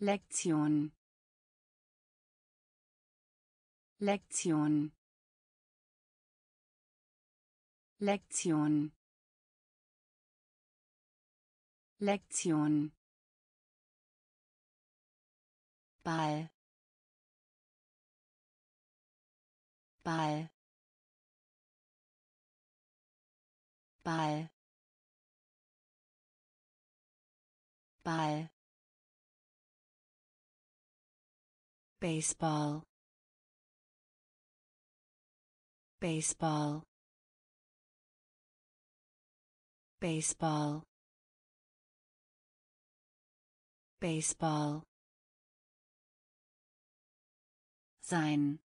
Lektion Lektion Lektion Lektion Ball Ball Ball Ball Baseball Baseball Baseball Baseball sein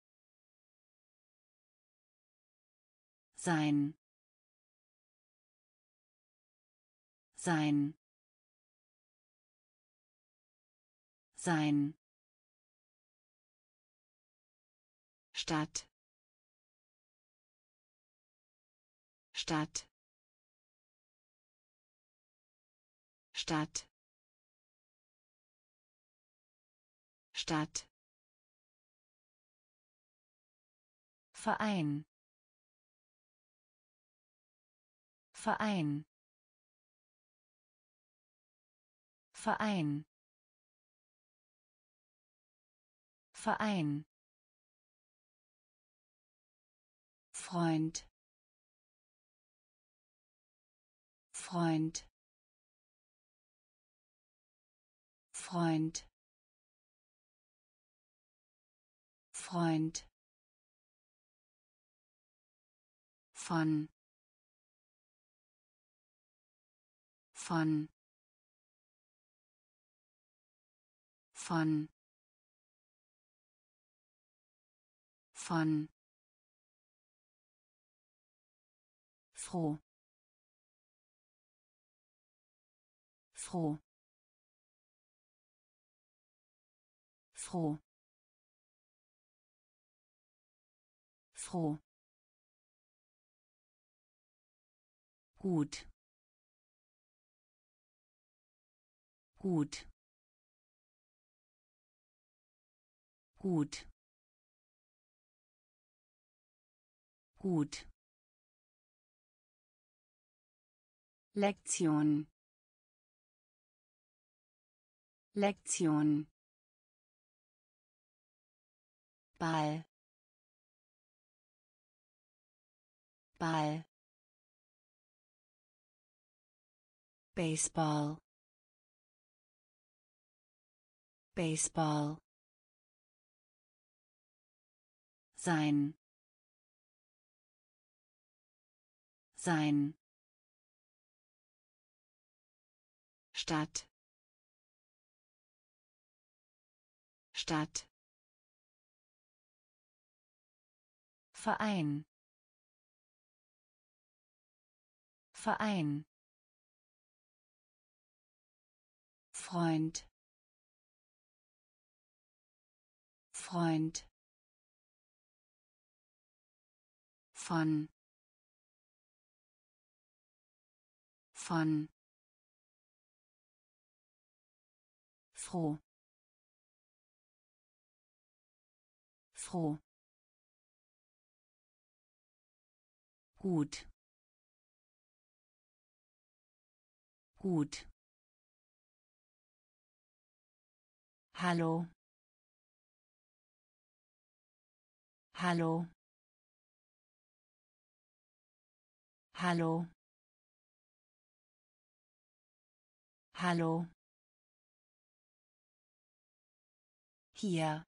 sein sein sein Stadt Stadt Stadt Stadt Verein Verein Verein Verein Freund Freund Freund Freund von von von von froh froh froh froh gut gut gut gut Lektion Lektion Ball Ball Baseball Baseball sein sein Stadt Stadt Verein Verein Freund Freund von froh froh gut gut Hallo Hallo Hallo Hallo hier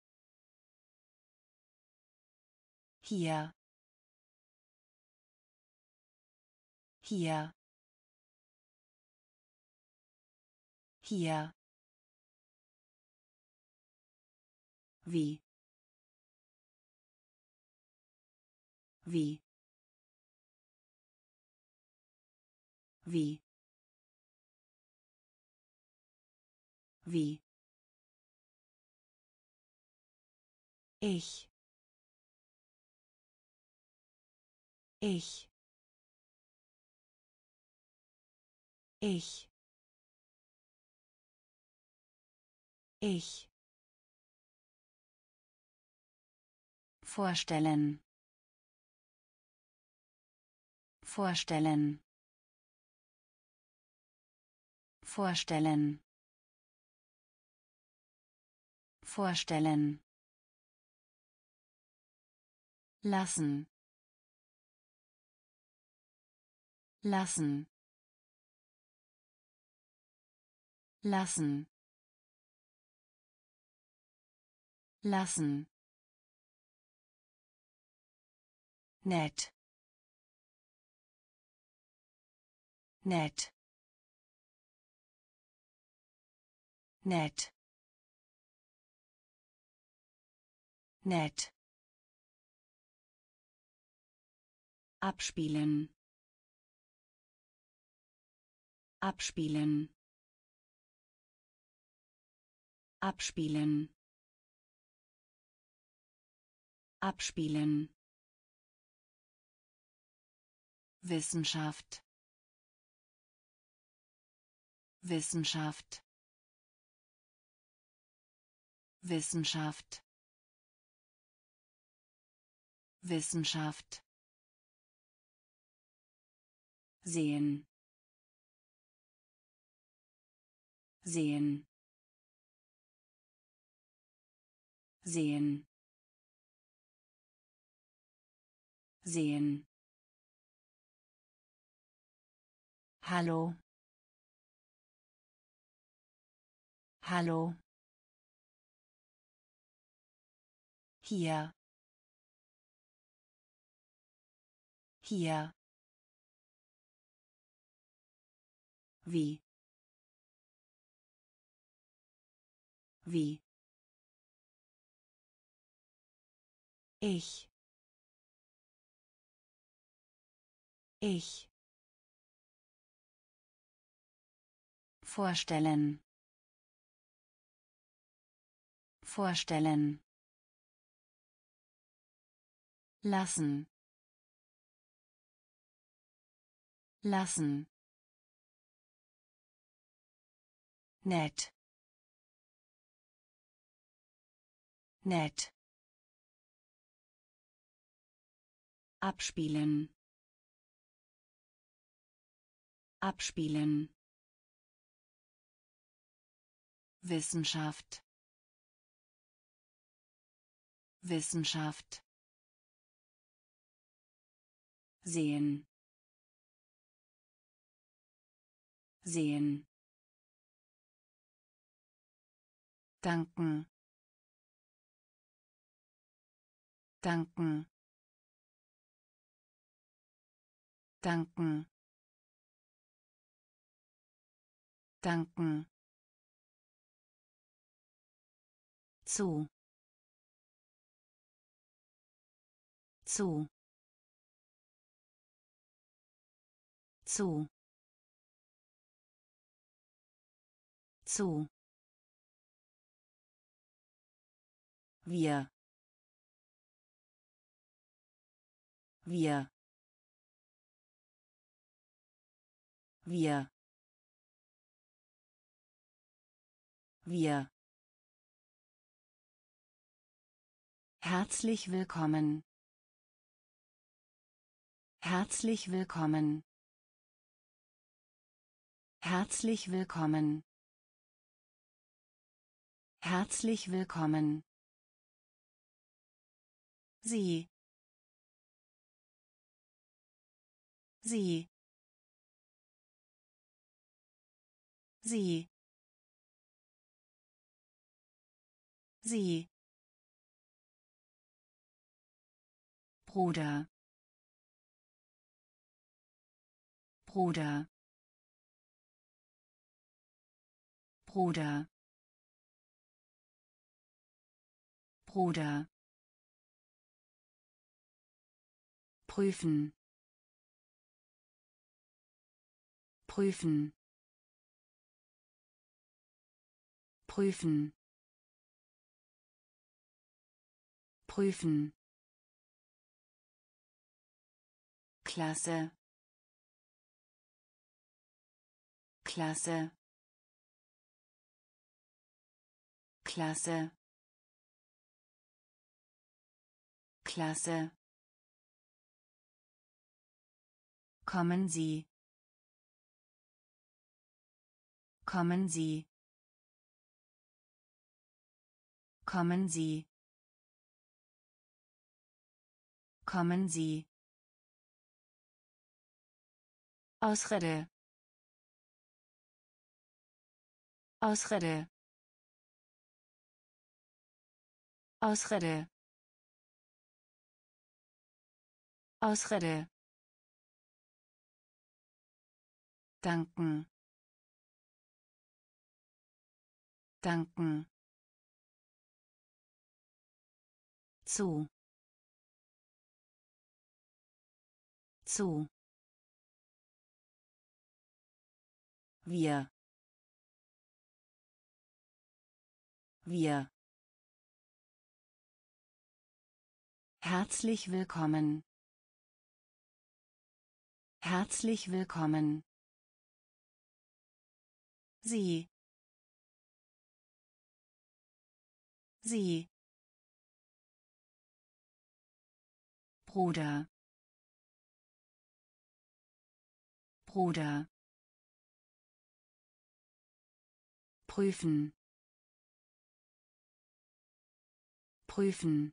hier hier hier wie wie wie wie ich ich ich Ich. Vorstellen. Vorstellen. Vorstellen. Vorstellen. Lassen. Lassen. Lassen. Lassen. Nett. Nett. Nett. Nett. Abspielen. Abspielen. Abspielen. Abspielen. Wissenschaft. Wissenschaft. Wissenschaft. Wissenschaft. Sehen. Sehen. Sehen. Sehen. Hallo. Hallo. Hier. Hier. Wie. Wie. Ich. Ich. Vorstellen. Vorstellen. Lassen. Lassen. Nett. Nett. Abspielen. Abspielen. Wissenschaft. Wissenschaft. Sehen. Sehen. Danken. Danken. Danken. Danken. Zu. Zu. Zu. Zu. Wir. Wir. Wir. Wir. Herzlich willkommen. Herzlich willkommen. Herzlich willkommen. Herzlich willkommen. Sie. Sie. Sie. Sie. Bruder. Bruder. Bruder. Bruder. Prüfen. Prüfen. Prüfen. Prüfen. Klasse. Klasse. Klasse, Klasse. Kommen Sie, kommen Sie, kommen Sie, kommen Sie. Ausrede, Ausrede, Ausrede, Ausrede. Danken, danken. Zu, zu. Wir, wir. Herzlich willkommen, herzlich willkommen. Sie, sie. Bruder, Bruder. Prüfen, prüfen.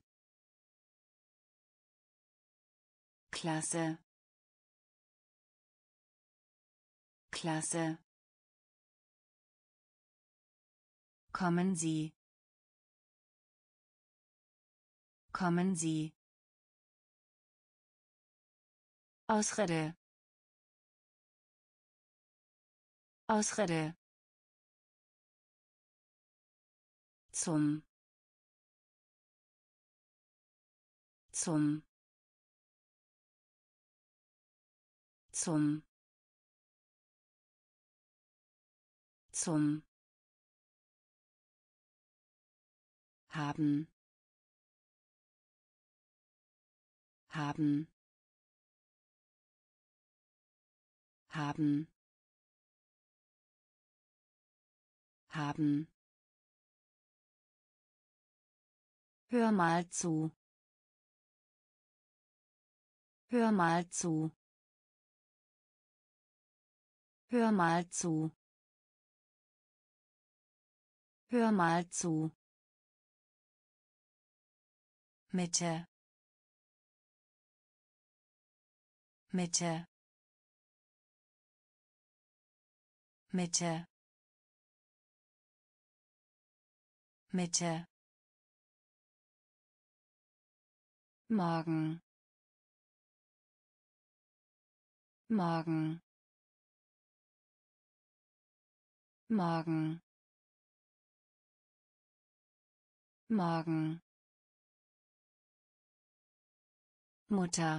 Klasse, Klasse. Kommen Sie, kommen Sie. Ausrede, Ausrede. Zum, zum, zum, zum. Haben, haben, haben, haben. Hör mal zu, hör mal zu, hör mal zu, hör mal zu. Mitte, Mitte, Mitte, Mitte. Morgen, morgen, morgen, morgen. Mutter,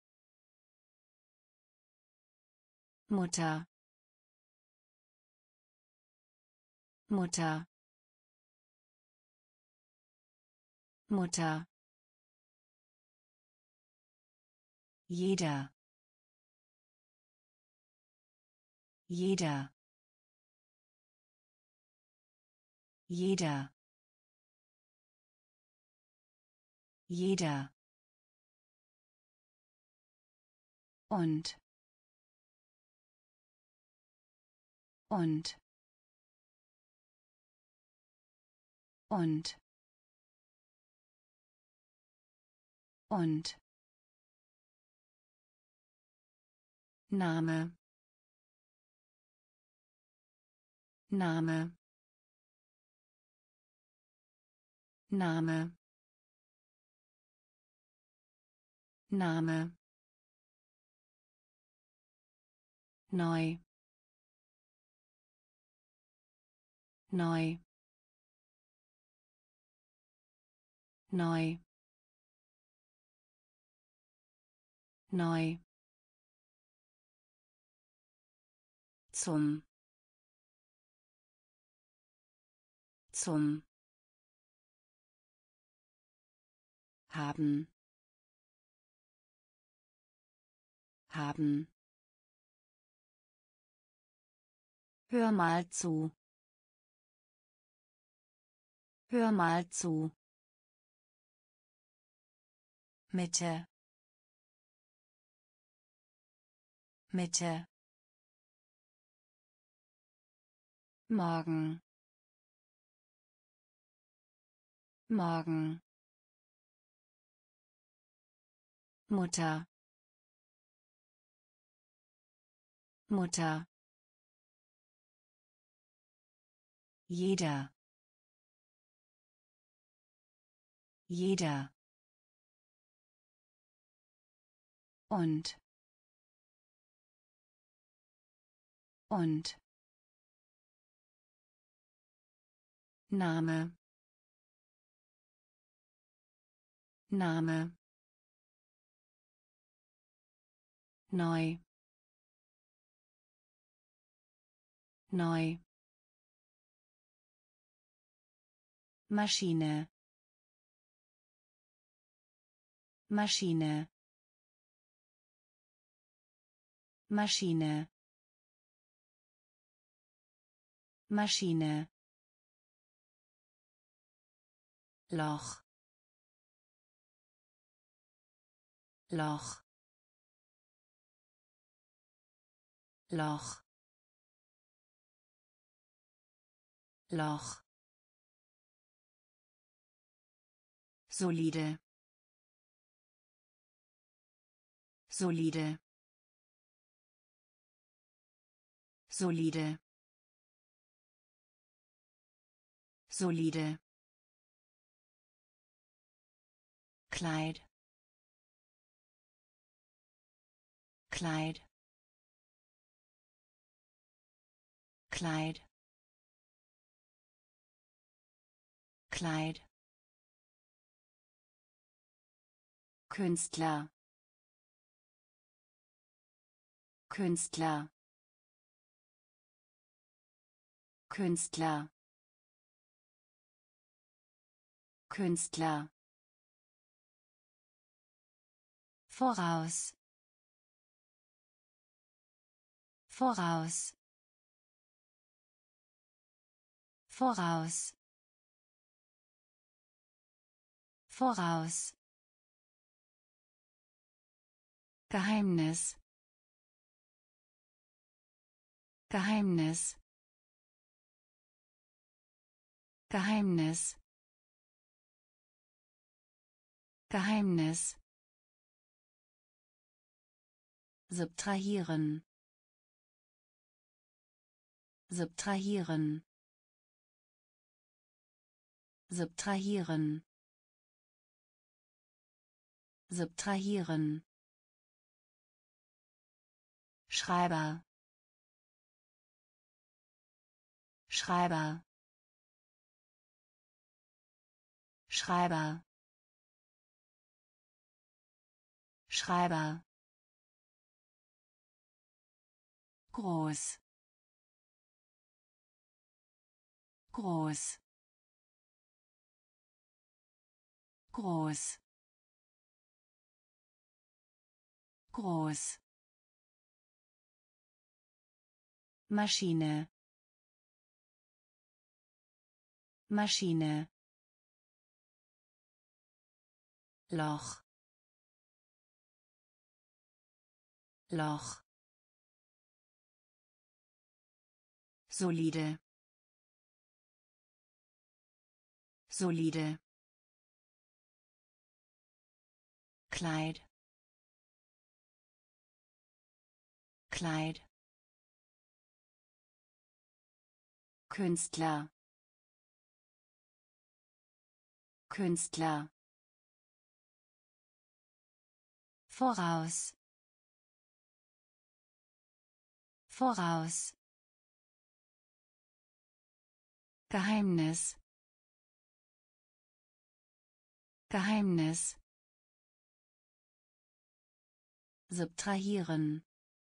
Mutter, Mutter, Mutter. Jeder, jeder, jeder, jeder. Und, und, und, und. Name, Name, Name, Name. Neu, neu, neu, neu. Zum, zum. Haben, haben. Hör mal zu, Hör mal zu. Mitte. Mitte. Morgen. Morgen. Mutter. Mutter. Jeder. Jeder. Und. Und. Name. Name. Neu. Neu. Maschine. Maschine. Maschine. Maschine. Loch. Loch. Loch. Loch. Solide. Solide. Solide. Solide. Kleid. Kleid. Kleid. Kleid. Künstler. Künstler. Künstler. Künstler. Voraus. Voraus. Voraus. Voraus. Geheimnis. Geheimnis. Geheimnis. Geheimnis. Subtrahieren. Subtrahieren. Subtrahieren. Subtrahieren. Schreiber. Schreiber. Schreiber. Schreiber. Groß. Groß. Groß. Groß. Maschine. Maschine. Loch. Loch. Solide. Solide. Kleid. Kleid. Künstler. Künstler. Voraus. Voraus. Geheimnis. Geheimnis. Subtrahieren.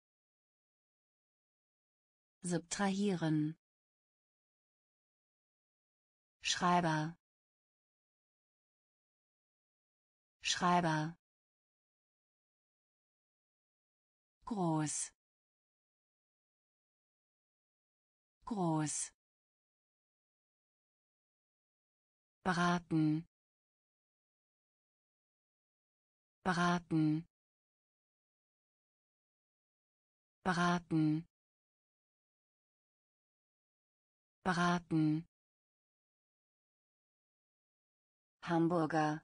Subtrahieren. Schreiber. Schreiber. Groß. Groß. beraten, beraten, beraten, beraten. Hamburger,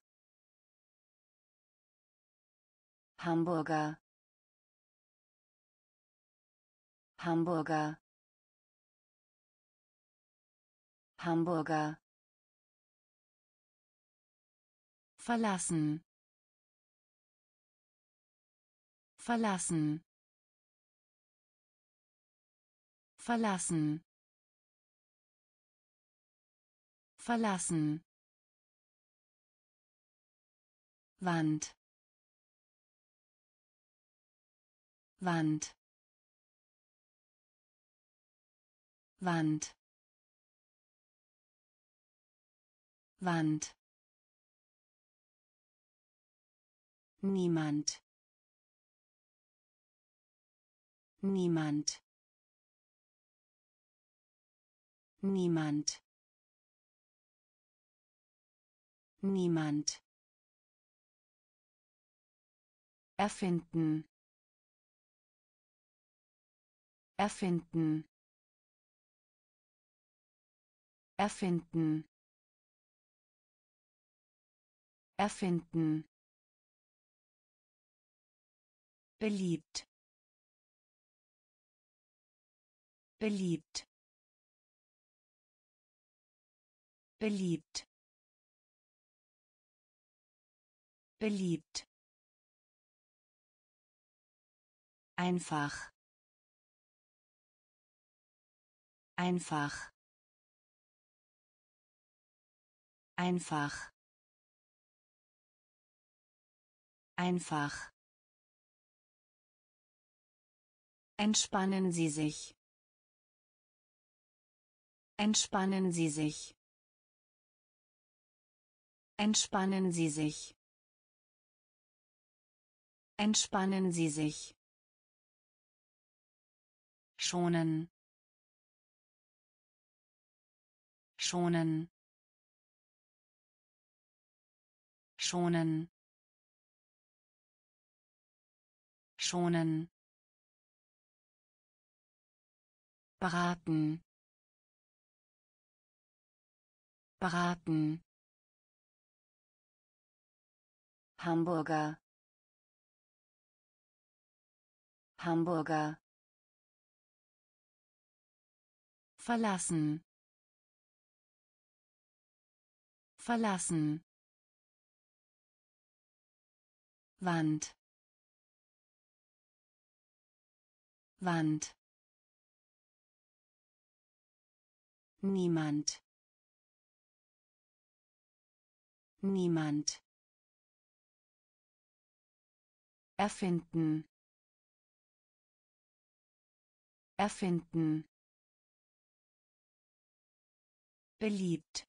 Hamburger, Hamburger, Hamburger. Verlassen, verlassen, verlassen, verlassen. Wand, Wand, Wand, Wand. Niemand, niemand, niemand, niemand. Erfinden, erfinden, erfinden, erfinden. Beliebt, beliebt, beliebt, beliebt. Einfach, einfach, einfach, einfach. Entspannen Sie sich. Entspannen Sie sich. Entspannen Sie sich. Entspannen Sie sich. Schonen. Schonen. Schonen. Schonen. Beraten. Beraten. Hamburger, Hamburger. Verlassen, verlassen. Wand, Wand. Niemand, niemand. Erfinden, erfinden. Beliebt,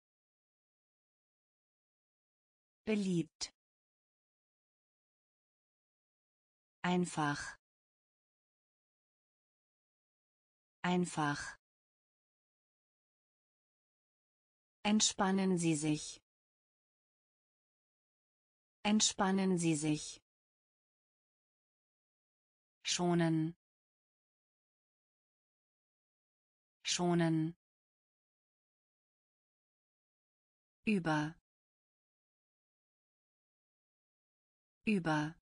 beliebt. Einfach, einfach. Entspannen Sie sich. Entspannen Sie sich. Schonen, schonen. Über, über,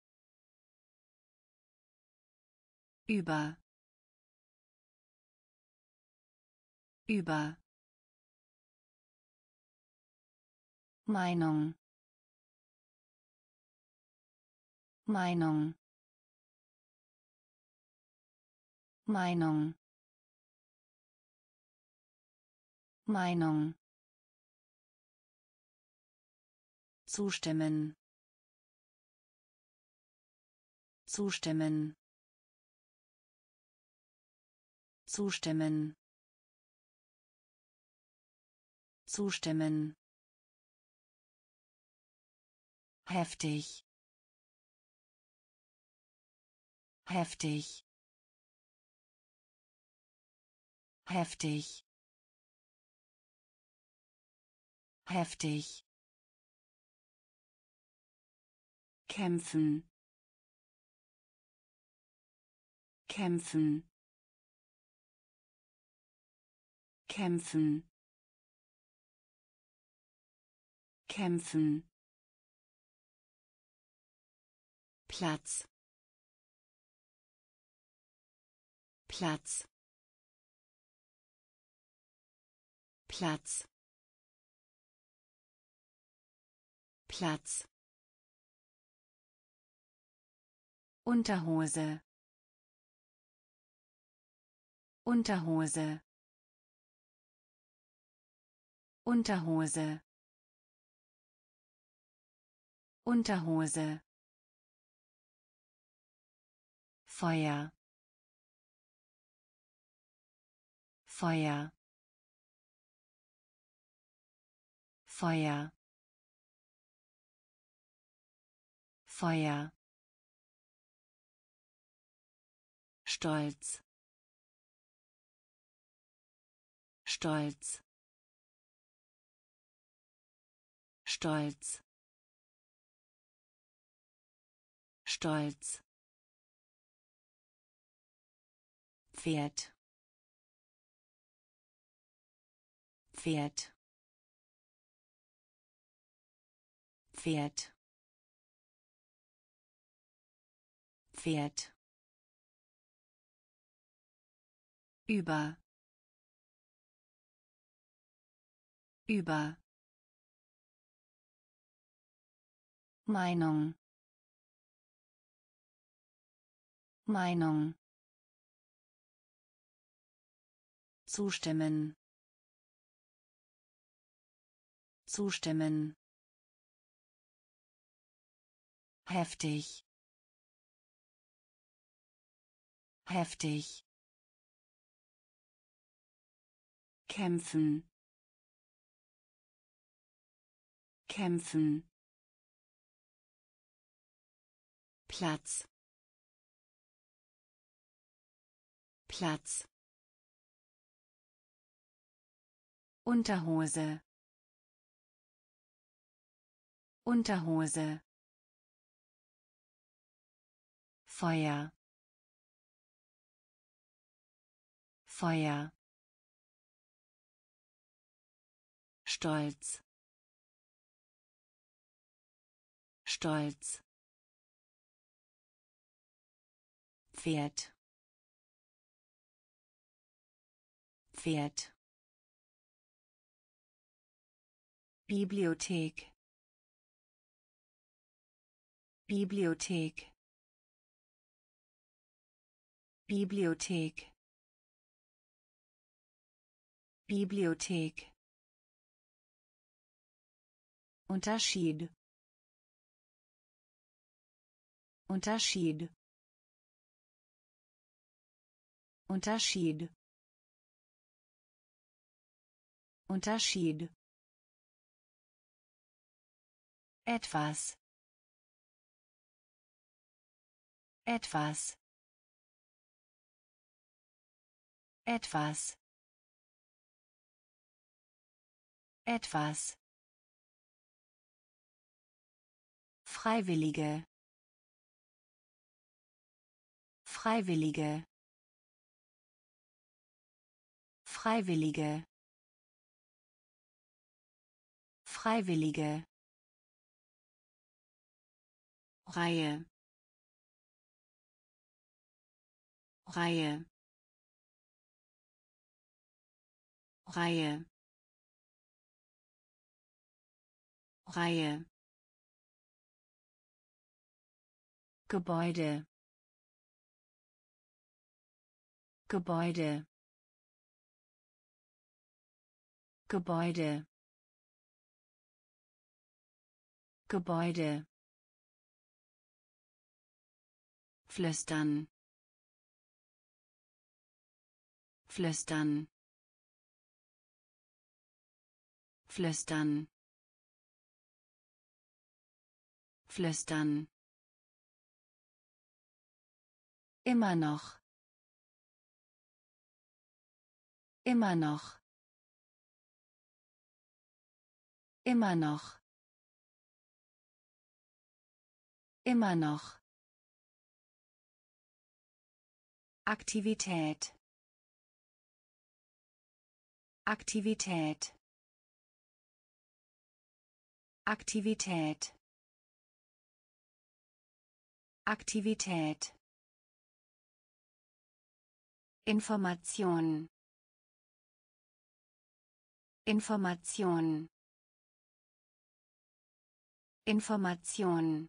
über, über. Meinung, Meinung, Meinung, Meinung. Zustimmen, zustimmen, zustimmen, zustimmen. Heftig, heftig, heftig, heftig, kämpfen, kämpfen, kämpfen, kämpfen, Platz, Platz, Platz, Platz, Unterhose, Unterhose, Unterhose, Unterhose, Feuer, Feuer, Feuer, Feuer, Stolz, Stolz, Stolz, Stolz, Pferd, Pferd, Pferd, Pferd, über, über, Meinung, Meinung, zustimmen, zustimmen, heftig, heftig, kämpfen, kämpfen, Platz, Platz, Unterhose, Unterhose, Feuer, Feuer, Stolz, Stolz, Pferd, Pferd, Bibliothek, Bibliothek, Bibliothek, Bibliothek, Unterschied, Unterschied, Unterschied, Unterschied, etwas, etwas, etwas, etwas, Freiwillige, Freiwillige, Freiwillige, Freiwillige, Reihe, Reihe, Reihe, Reihe, Gebäude, Gebäude, Gebäude, Gebäude, flüstern, flüstern, flüstern, flüstern, immer noch, immer noch, Immer noch. Immer noch. Aktivität. Aktivität. Aktivität. Aktivität. Information. Information. Information.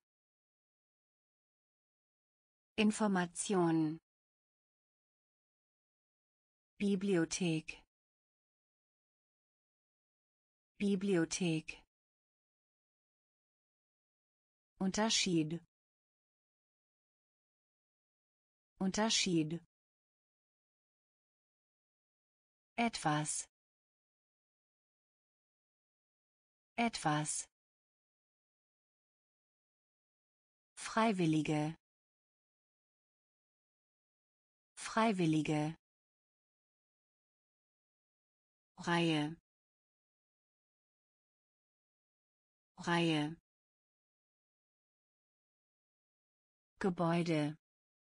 Information. Bibliothek. Bibliothek. Unterschied. Unterschied. Etwas. Etwas. Freiwillige. Freiwillige. Reihe. Reihe. Gebäude.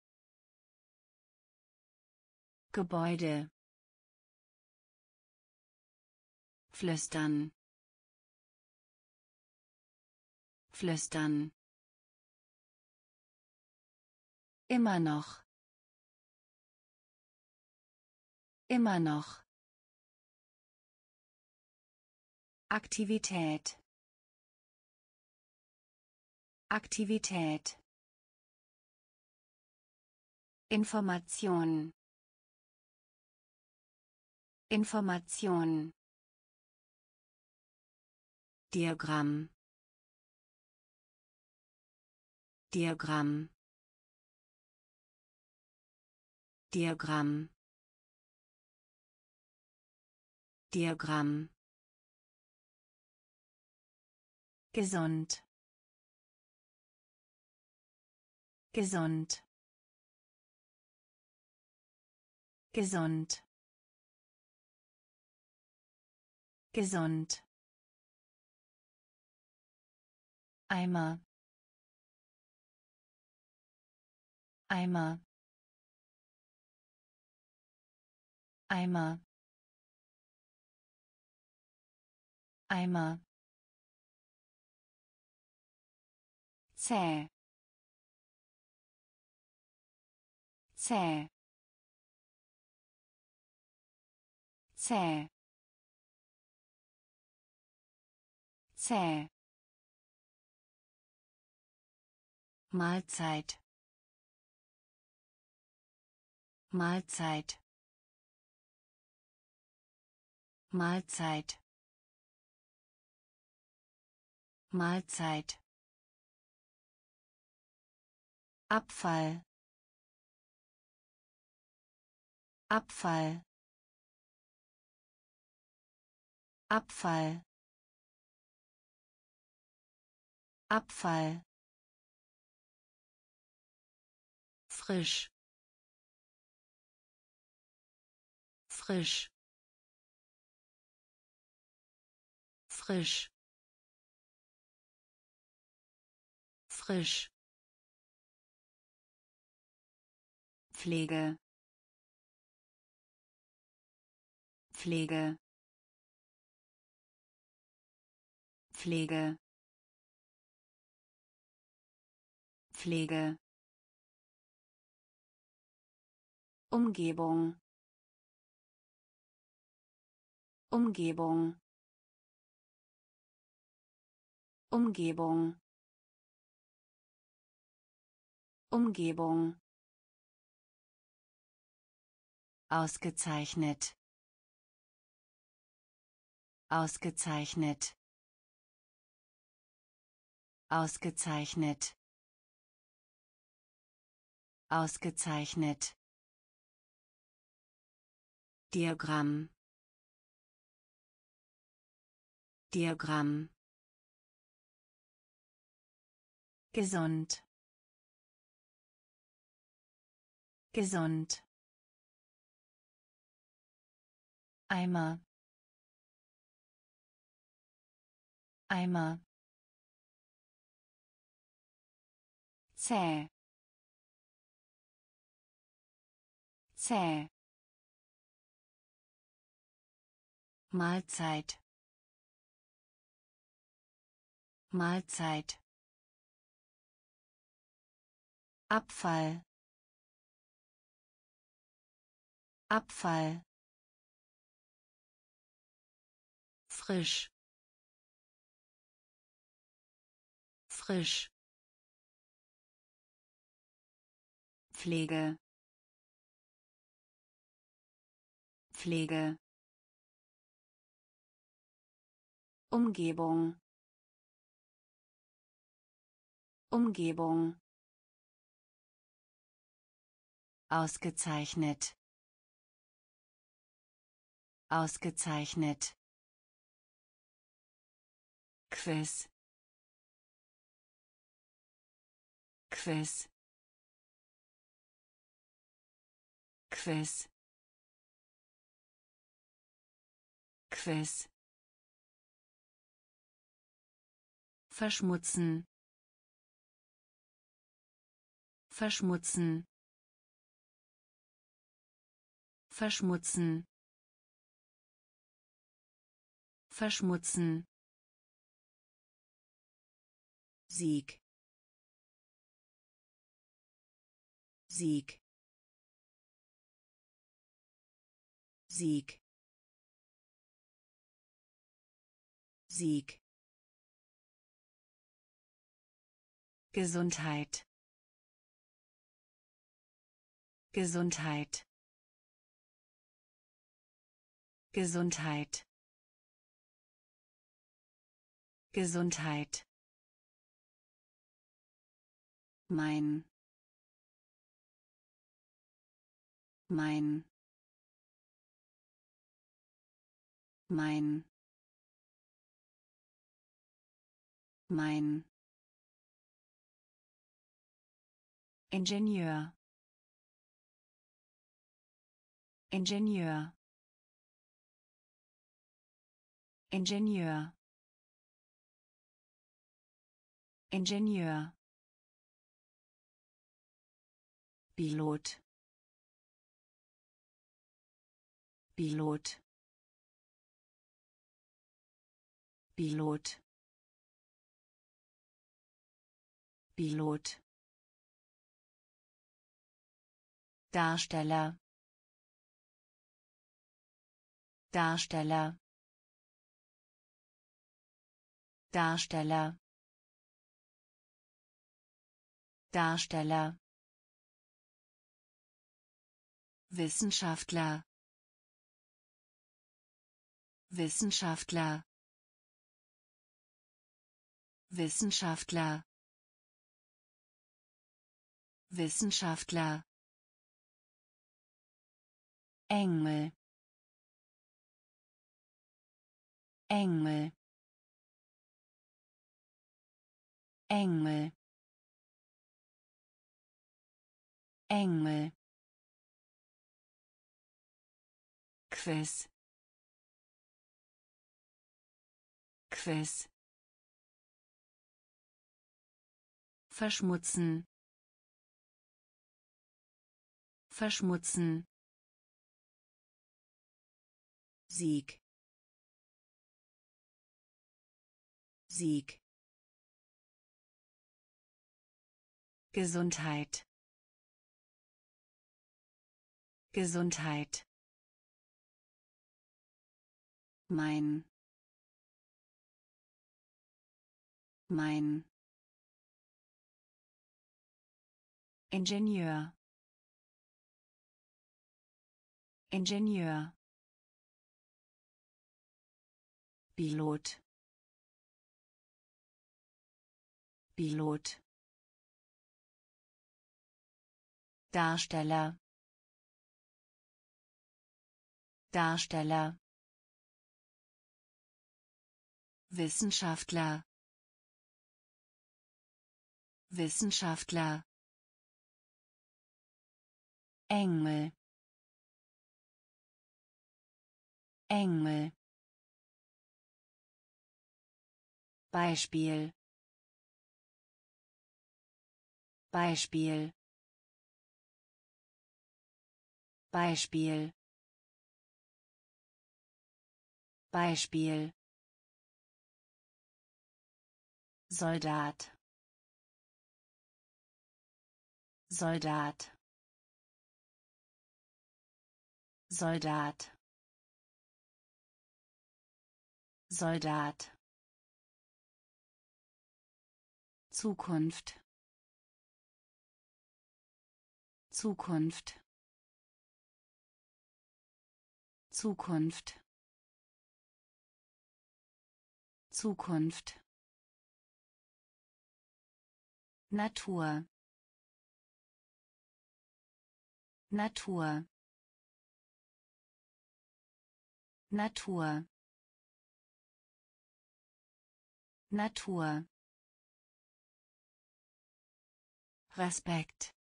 Gebäude. Flüstern. Flüstern. Immer noch. Immer noch. Aktivität. Aktivität. Information. Information. Diagramm. Diagramm. Diagramm. Diagramm. Gesund. Gesund. Gesund. Gesund. Eimer. Eimer. Eimer. Eimer. Zäh. Zäh. Zäh. Zäh. Mahlzeit. Mahlzeit. Mahlzeit. Mahlzeit. Abfall. Abfall. Abfall. Abfall. Frisch. Frisch. Frisch. Frisch. Pflege. Pflege. Pflege. Pflege. Umgebung. Umgebung. Umgebung. Umgebung. Ausgezeichnet. Ausgezeichnet. Ausgezeichnet. Ausgezeichnet. Diagramm. Diagramm. Gesund. Gesund. Eimer. Eimer. Zäh. Zäh. Mahlzeit. Mahlzeit. Abfall. Abfall. Frisch. Frisch. Pflege. Pflege. Umgebung. Umgebung. Ausgezeichnet. Ausgezeichnet. Quiz. Quiz. Quiz. Quiz. Verschmutzen. Verschmutzen. Verschmutzen. Verschmutzen. Sieg. Sieg. Sieg. Sieg. Gesundheit. Gesundheit. Gesundheit. Gesundheit. Mein. Mein. Mein. Mein. Ingenieur. Ingenieur. Ingenieur. Ingenieur. Pilot. Pilot. Pilot. Pilot. Darsteller. Darsteller. Darsteller. Darsteller. Wissenschaftler. Wissenschaftler. Wissenschaftler. Wissenschaftler. Engel. Engel. Engel. Engel. Quiz. Quiz. Verschmutzen. Verschmutzen. Sieg. Sieg. Gesundheit. Gesundheit. Mein. Mein. Ingenieur. Ingenieur. Pilot. Pilot. Darsteller. Darsteller. Wissenschaftler. Wissenschaftler. Engel. Engel. Beispiel Beispiel Beispiel Beispiel Soldat Soldat Soldat Soldat Zukunft Zukunft Zukunft Zukunft Natur Natur Natur Natur Respekt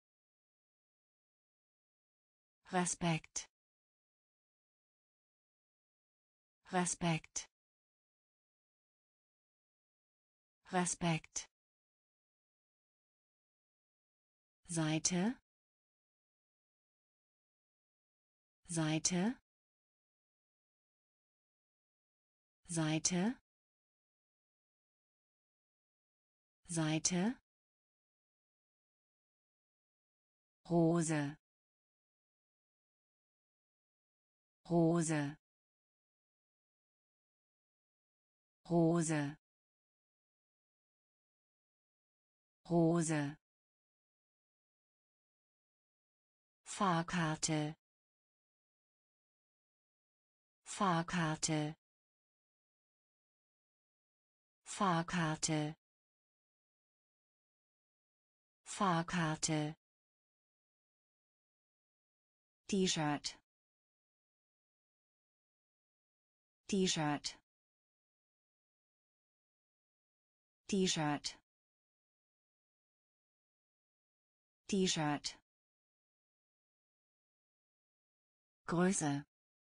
Respekt Respekt Respekt Seite Seite Seite Seite Rose Rose Rose Rose Fahrkarte Fahrkarte Fahrkarte Fahrkarte T-Shirt T-Shirt T-Shirt T-Shirt Größe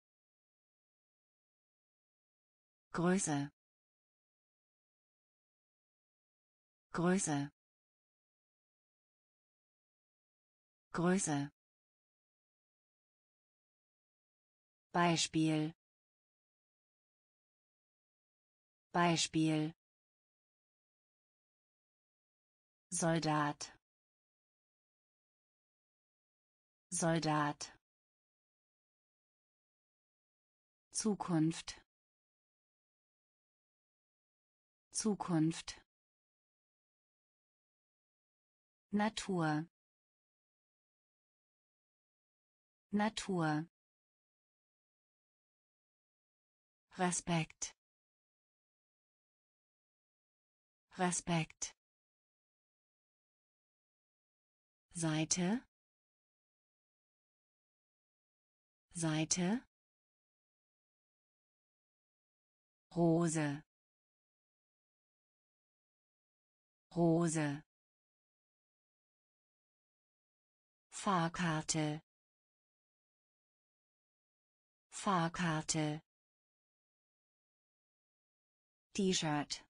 Größe Größe Größe Beispiel Beispiel Soldat Soldat Zukunft Zukunft Natur Natur Respekt Respekt Seite Seite Rose Rose Fahrkarte Fahrkarte T-Shirt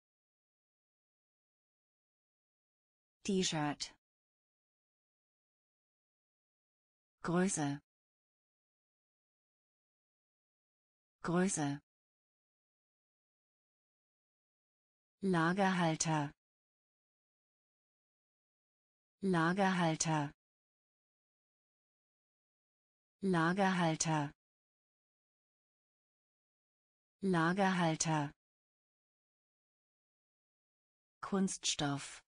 T-Shirt Größe Größe Lagerhalter Lagerhalter Lagerhalter Lagerhalter Kunststoff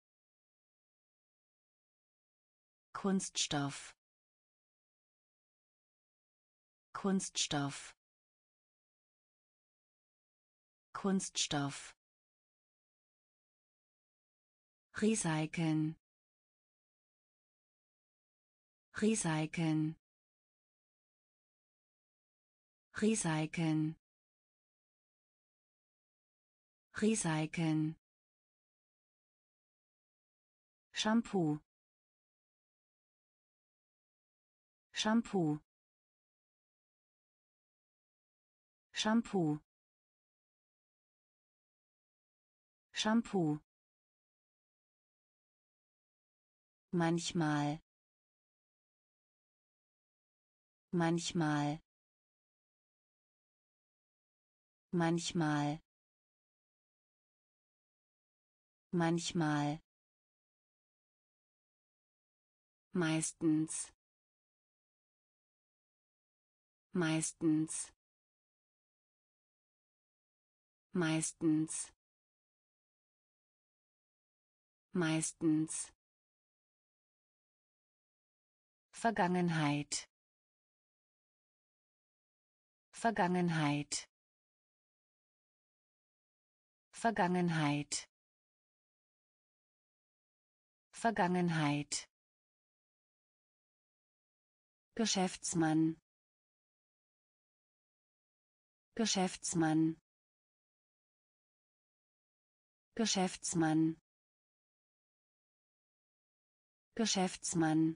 Kunststoff Kunststoff Kunststoff Recyceln Recyceln Recyceln Recyceln Shampoo Shampoo Shampoo Shampoo. Manchmal. Manchmal. Manchmal. Manchmal. Meistens. Meistens. Meistens. Meistens. Vergangenheit. Vergangenheit. Vergangenheit. Vergangenheit. Geschäftsmann. Geschäftsmann. Geschäftsmann. Geschäftsmann.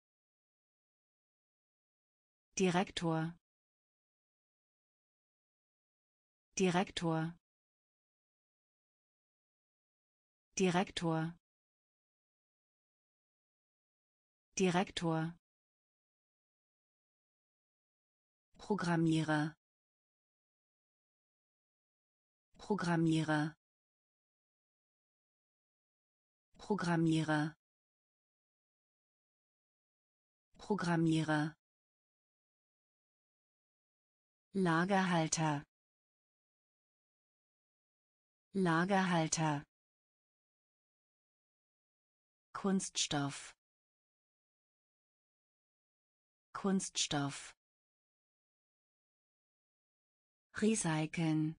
Direktor. Direktor. Direktor. Direktor. Programmierer. Programmierer. Programmierer. Programmierer. Lagerhalter. Lagerhalter. Kunststoff. Kunststoff. Recyceln.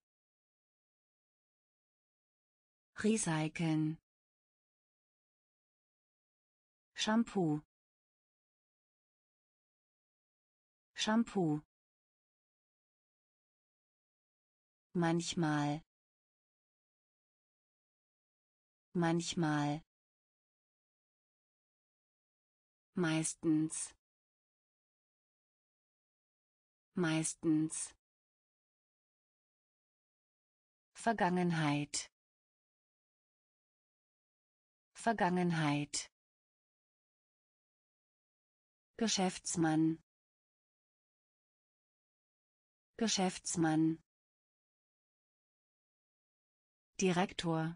Recyceln. Shampoo. Shampoo. Manchmal. Manchmal. Meistens. Meistens. Vergangenheit. Vergangenheit. Geschäftsmann. Geschäftsmann. Direktor.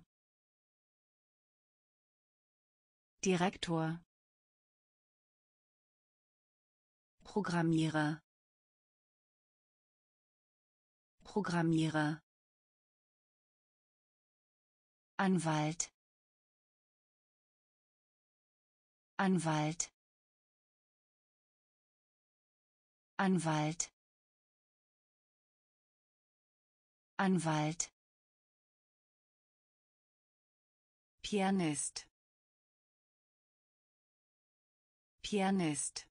Direktor. Programmierer. Programmierer. Anwalt. Anwalt. Anwalt. Anwalt. Pianist. Pianist.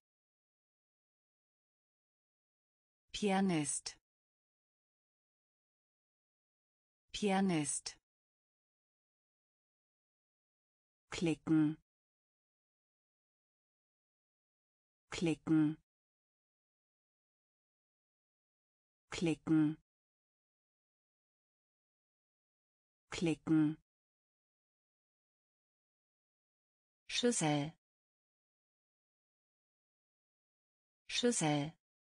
Pianist. Pianist. Klicken. Klicken. Klicken. Klicken. Schüssel. Schüssel.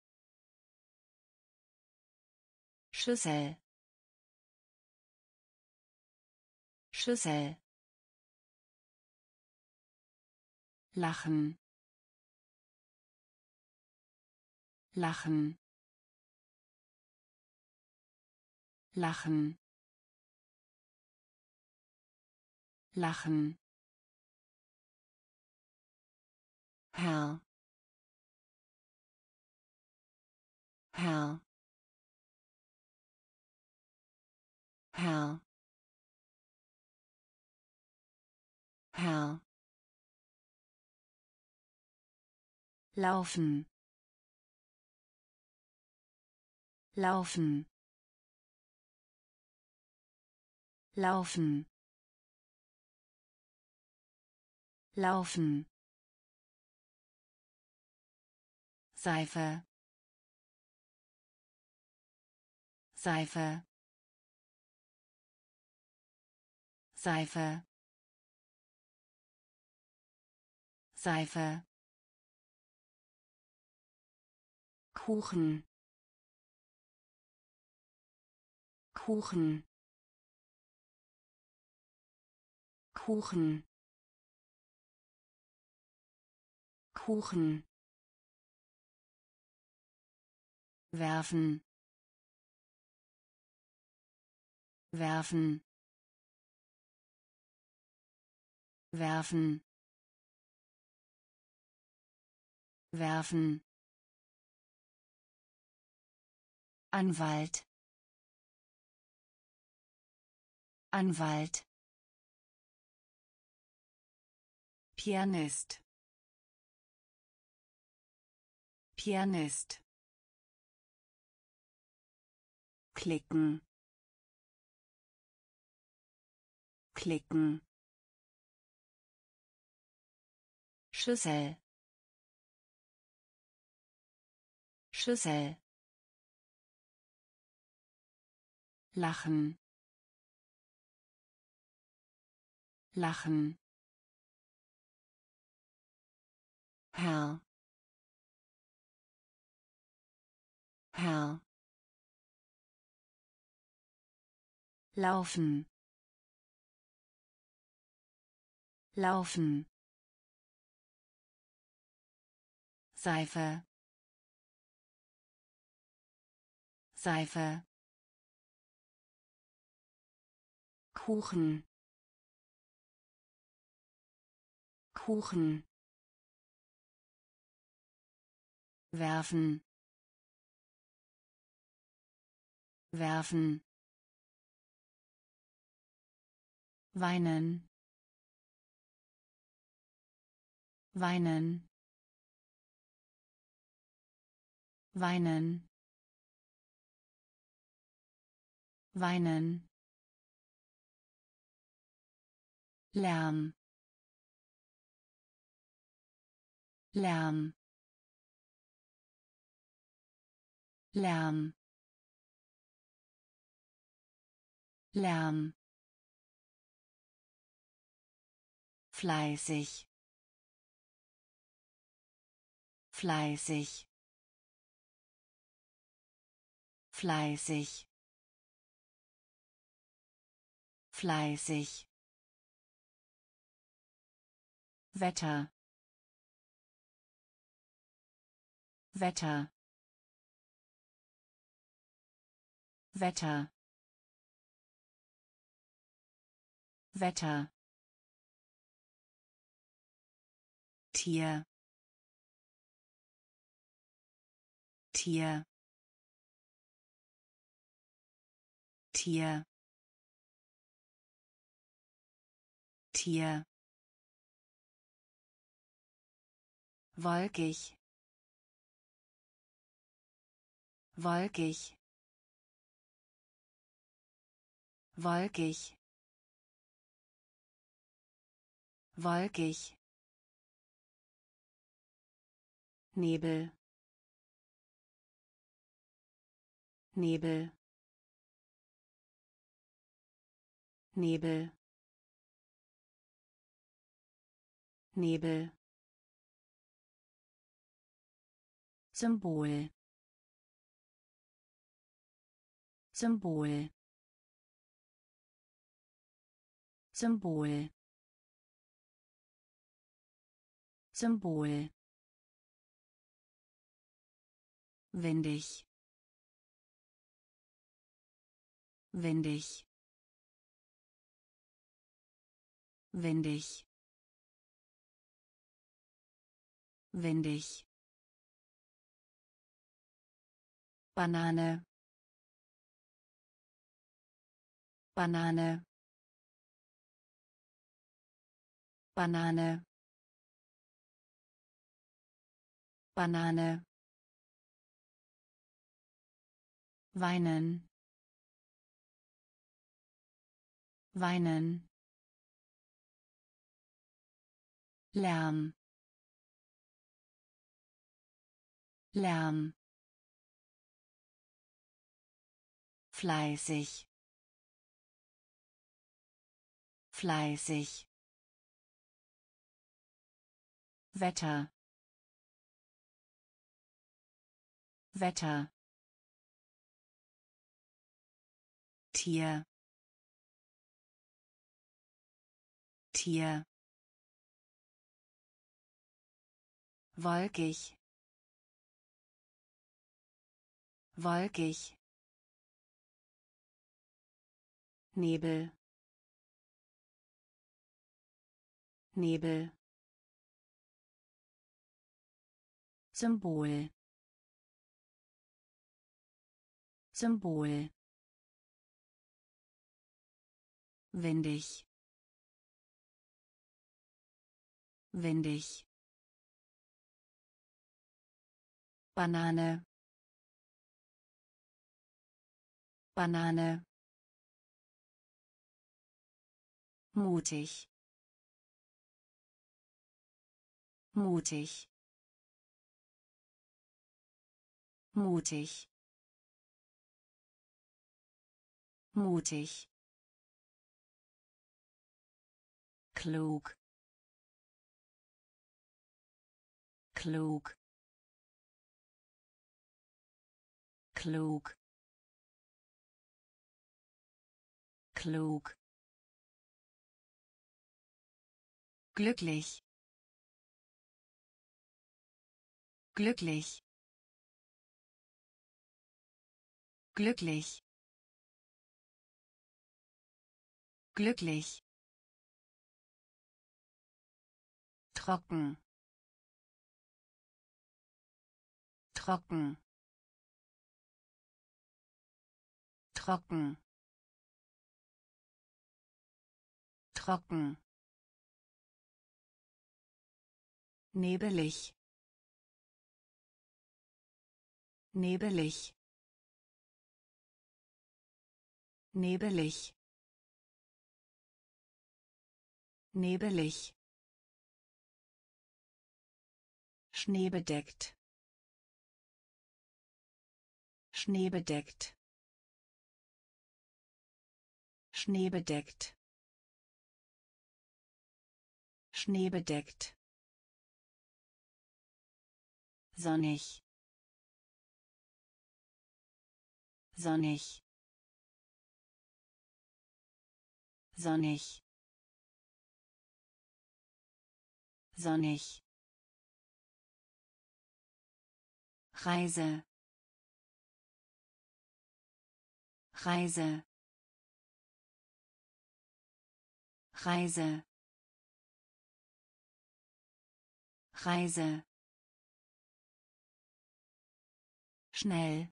Schüssel. Schüssel. Lachen. Lachen. Lachen. Lachen. Herr. Herr. Herr. Herr. Laufen. Laufen. Laufen. Laufen. Seife. Seife. Seife, Seife, Kuchen, Kuchen, Kuchen, Kuchen, werfen, werfen, werfen, werfen, Anwalt, Anwalt, Pianist, Pianist, klicken, klicken, Schüssel, Schüssel, lachen, lachen, Herr, Herr, laufen, laufen, Seife, Seife, Kuchen, Kuchen, werfen, werfen, weinen, weinen, weinen, weinen, Lärm, Lärm, Lärm, Lärm, fleißig, fleißig, fleißig, fleißig, Wetter, Wetter, Wetter, Wetter, Tier, Tier, Tier, Tier, wolkig, wolkig, wolkig, wolkig, Nebel, Nebel, Nebel, Nebel, Symbol, Symbol, Symbol, Symbol, windig, windig, windig, windig, Banane, Banane, Banane, Banane, weinen, weinen, Lärm, Lärm, fleißig, fleißig Wetter Wetter Tier Tier wolkig wolkig Nebel Nebel Symbol Symbol windig windig Banane Banane mutig mutig mutig mutig klug klug klug klug glücklich glücklich glücklich glücklich trocken trocken trocken trocken nebelig nebelig nebelig nebelig schneebedeckt schneebedeckt schneebedeckt schneebedeckt sonnig sonnig sonnig sonnig Reise Reise Reise Reise schnell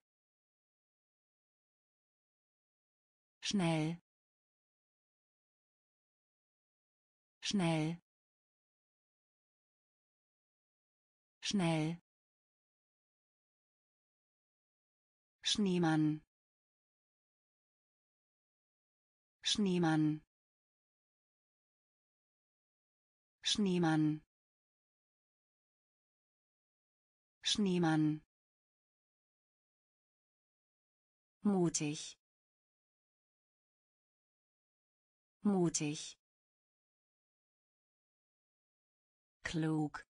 schnell schnell schnell Schneemann Schneemann Schneemann Schneemann mutig mutig klug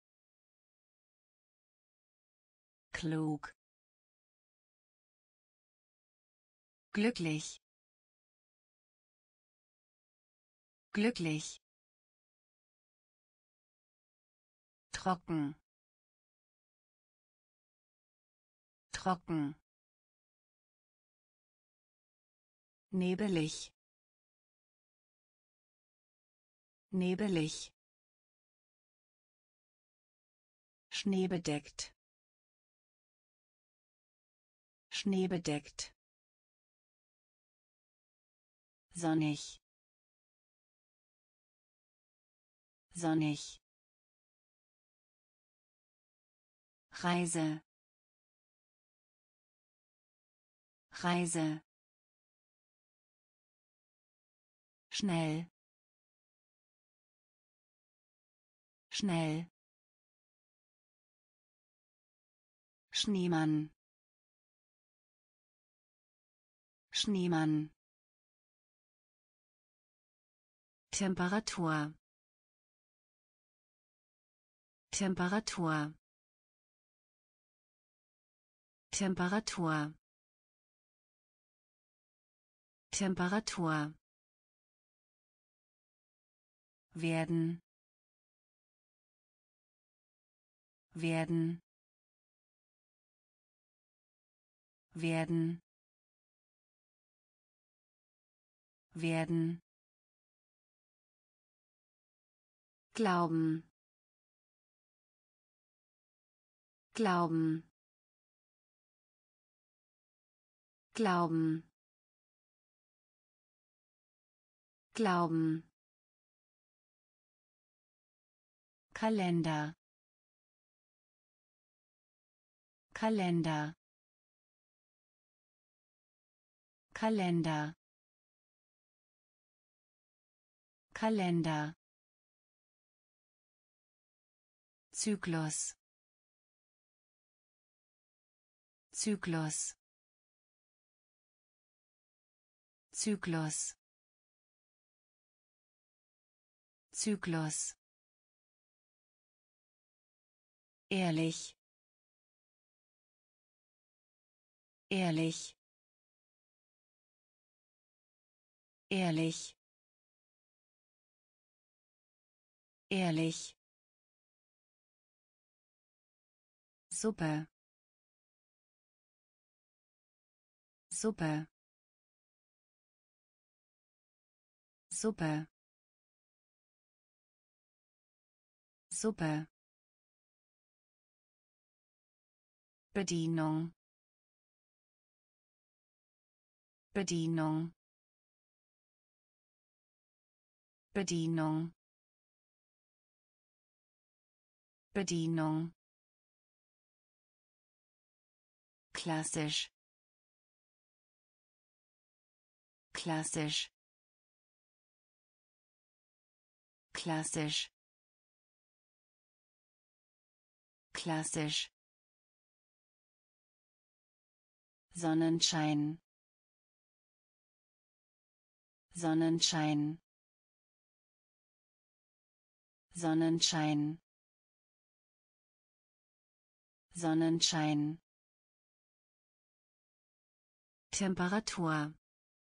klug glücklich glücklich trocken trocken nebelig nebelig schneebedeckt schneebedeckt sonnig sonnig Reise Reise schnell schnell Schneemann Schneemann Temperatur Temperatur Temperatur Temperatur werden werden werden werden glauben glauben glauben glauben Kalender Kalender Kalender Kalender Zyklus Zyklus Zyklus Zyklus ehrlich ehrlich ehrlich ehrlich Suppe Suppe Suppe Suppe Bedienung Bedienung Bedienung Bedienung klassisch klassisch klassisch klassisch Sonnenschein Sonnenschein Sonnenschein Sonnenschein Temperatur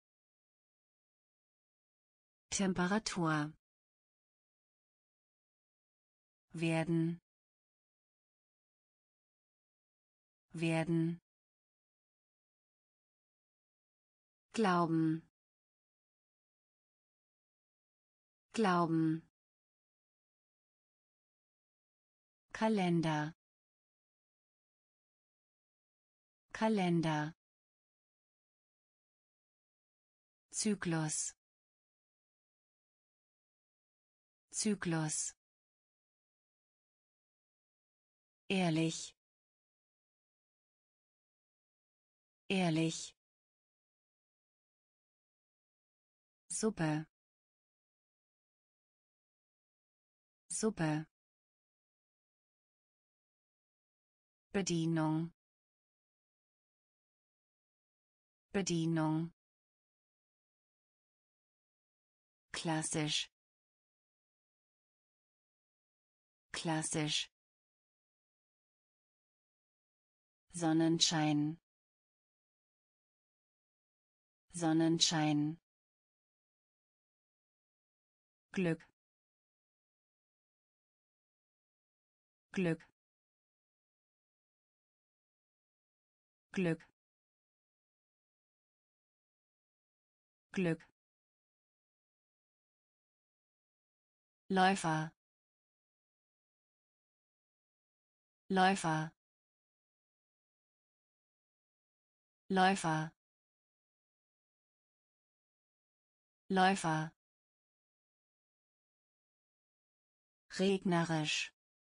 Temperatur werden werden glauben glauben Kalender Kalender Zyklus Zyklus ehrlich ehrlich Suppe Suppe Bedienung Bedienung klassisch klassisch Sonnenschein Sonnenschein Glück Glück Glück Glück Läufer Läufer Läufer Läufer regnerisch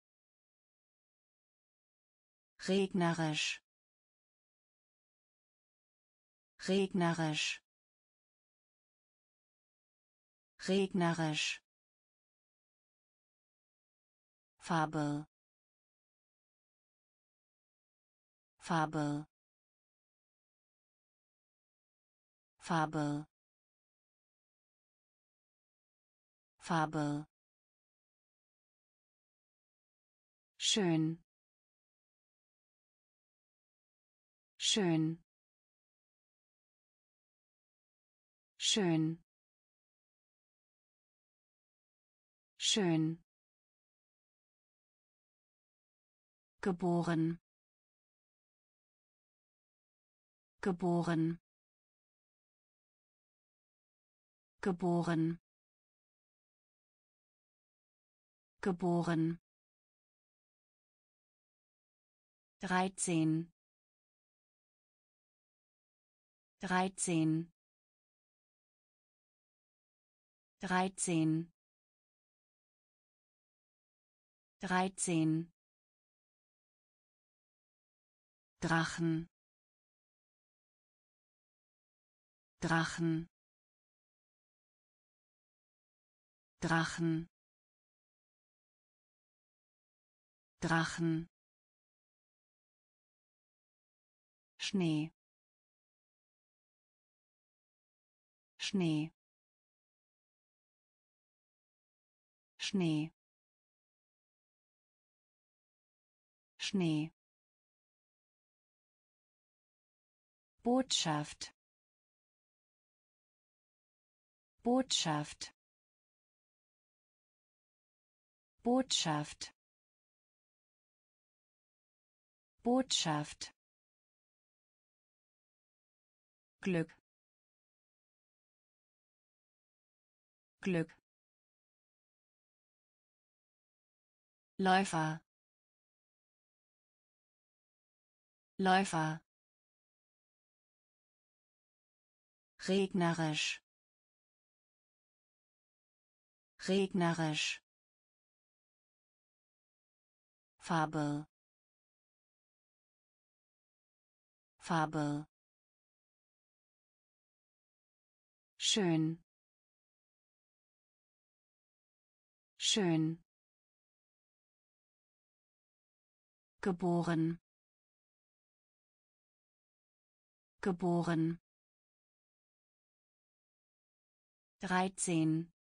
regnerisch regnerisch regnerisch Farbe Farbe Farbe Farbe, schön, schön, schön, schön, geboren, geboren, geboren, geboren, 13, 13, 13, 13, Drachen, Drachen, Drachen, Drachen, Schnee, Schnee, Schnee, Schnee, Botschaft, Botschaft, Botschaft, Botschaft, Glück, Glück, Läufer, Läufer, regnerisch, regnerisch, Farbe, Farbe, schön, schön, geboren, geboren, 13,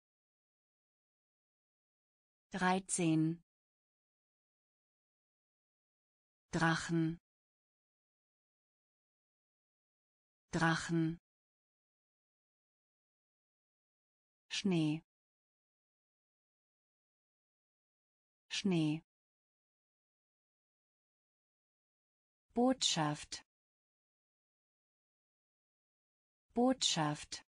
13, Drachen, Drachen, Schnee, Schnee, Botschaft, Botschaft,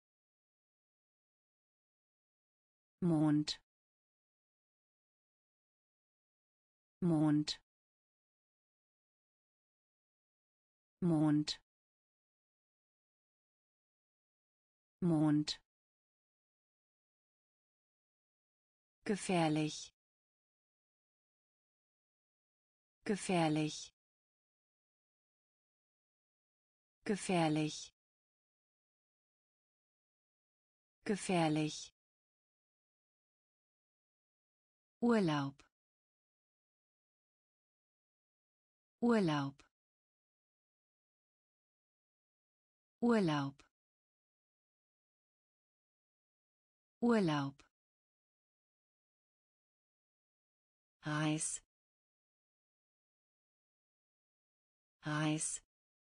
Mond, Mond, Mond, Mond, gefährlich, gefährlich, gefährlich, gefährlich, Urlaub, Urlaub, Urlaub, Urlaub, Reis, Reis,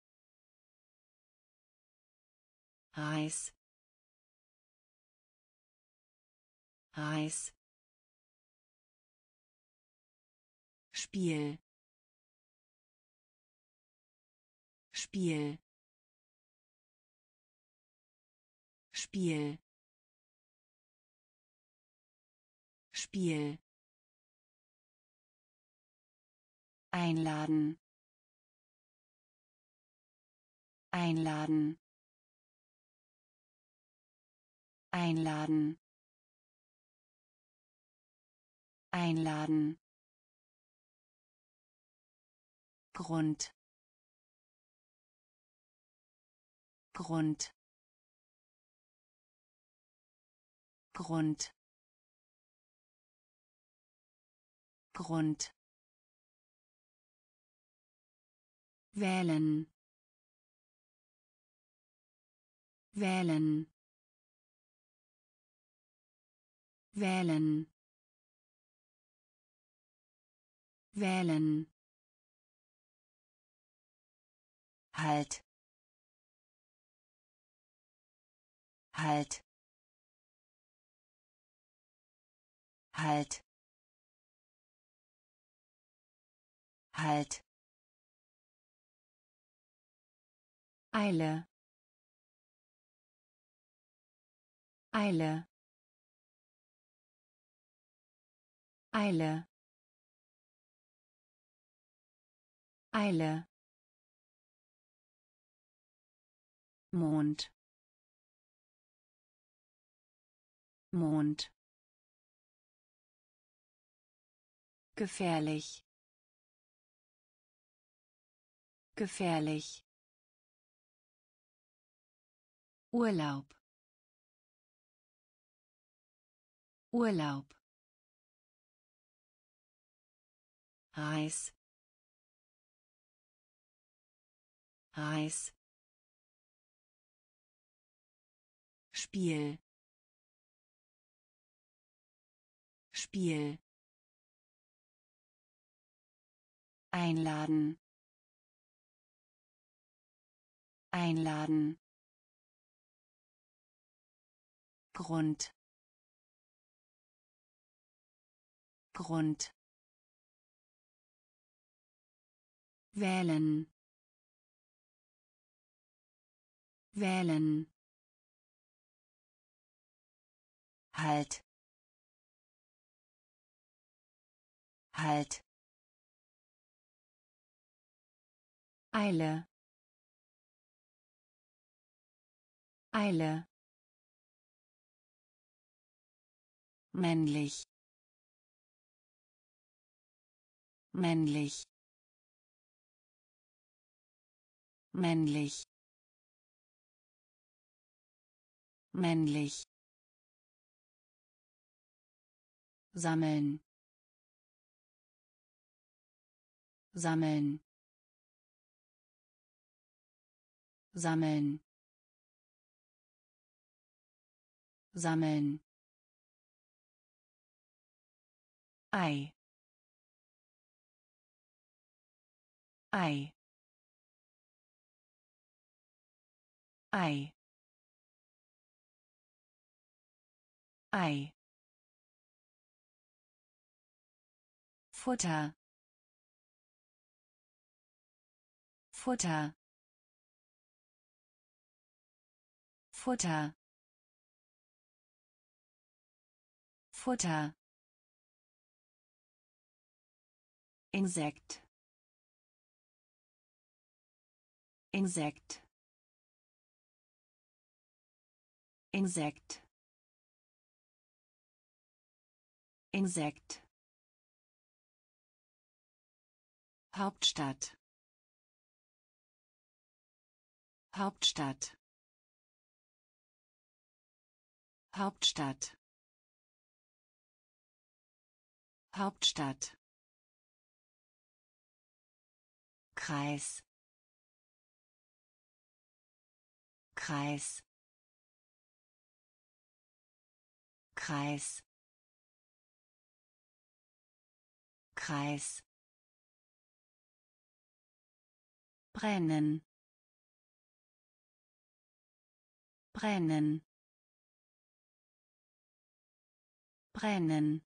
Reis, Reis, Spiel, Spiel, Spiel, Spiel, einladen, einladen, einladen, einladen, Grund, Grund, Grund, Grund, wählen, wählen, wählen wählen halt halt halt halt Eile Eile Eile Eile Mond Mond gefährlich gefährlich Urlaub Urlaub Reis Reis Spiel Spiel einladen einladen Grund Grund wählen wählen halt halt Eile Eile männlich männlich männlich männlich sammeln sammeln sammeln sammeln Ei Ei Ei Ei Futter Futter Futter Futter Insekt Insekt Insekt Insekt Hauptstadt Hauptstadt Hauptstadt Hauptstadt Kreis Kreis Kreis Kreis brennen brennen brennen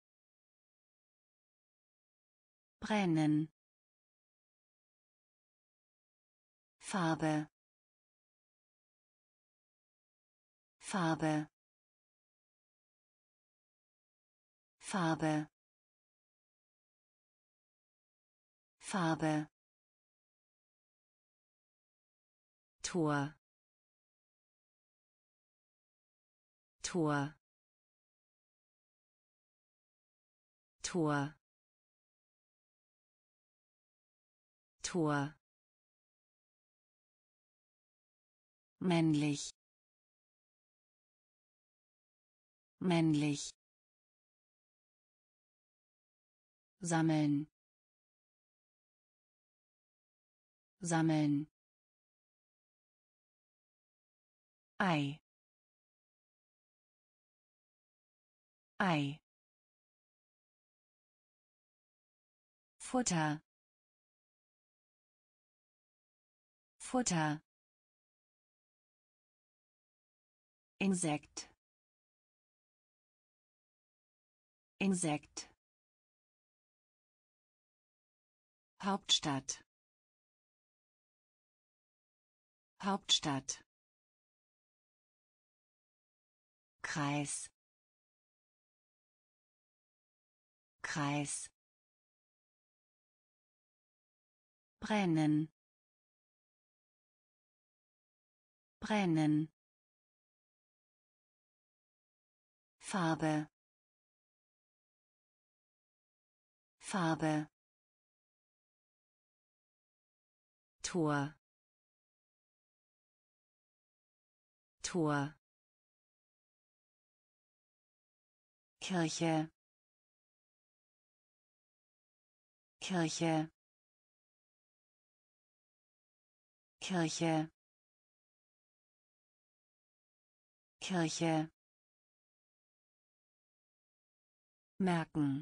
brennen Farbe Farbe Farbe Farbe Tor Tor Tor Tor männlich männlich sammeln sammeln Ei Ei. Futter. Futter. Insekt. Insekt. Hauptstadt. Hauptstadt. Kreis. Kreis. Brennen. Brennen. Farbe. Farbe. Tor. Tor. Kirche. Kirche. Kirche. Kirche. Merken.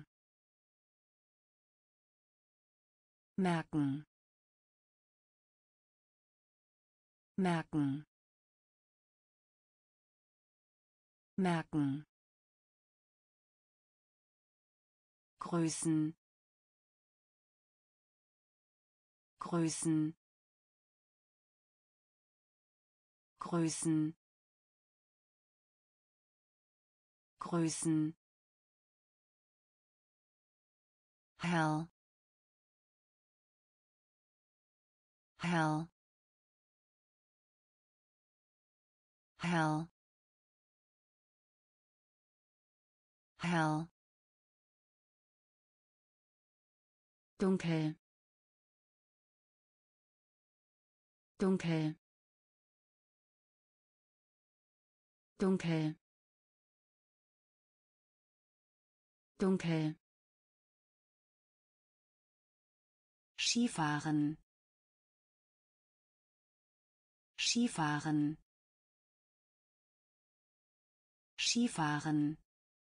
Merken. Merken. Merken. Größen. Größen. Größen. Größen. Hell. Hell. Hell. Hell. Dunkel. Dunkel. Dunkel. Dunkel. Skifahren. Skifahren. Skifahren.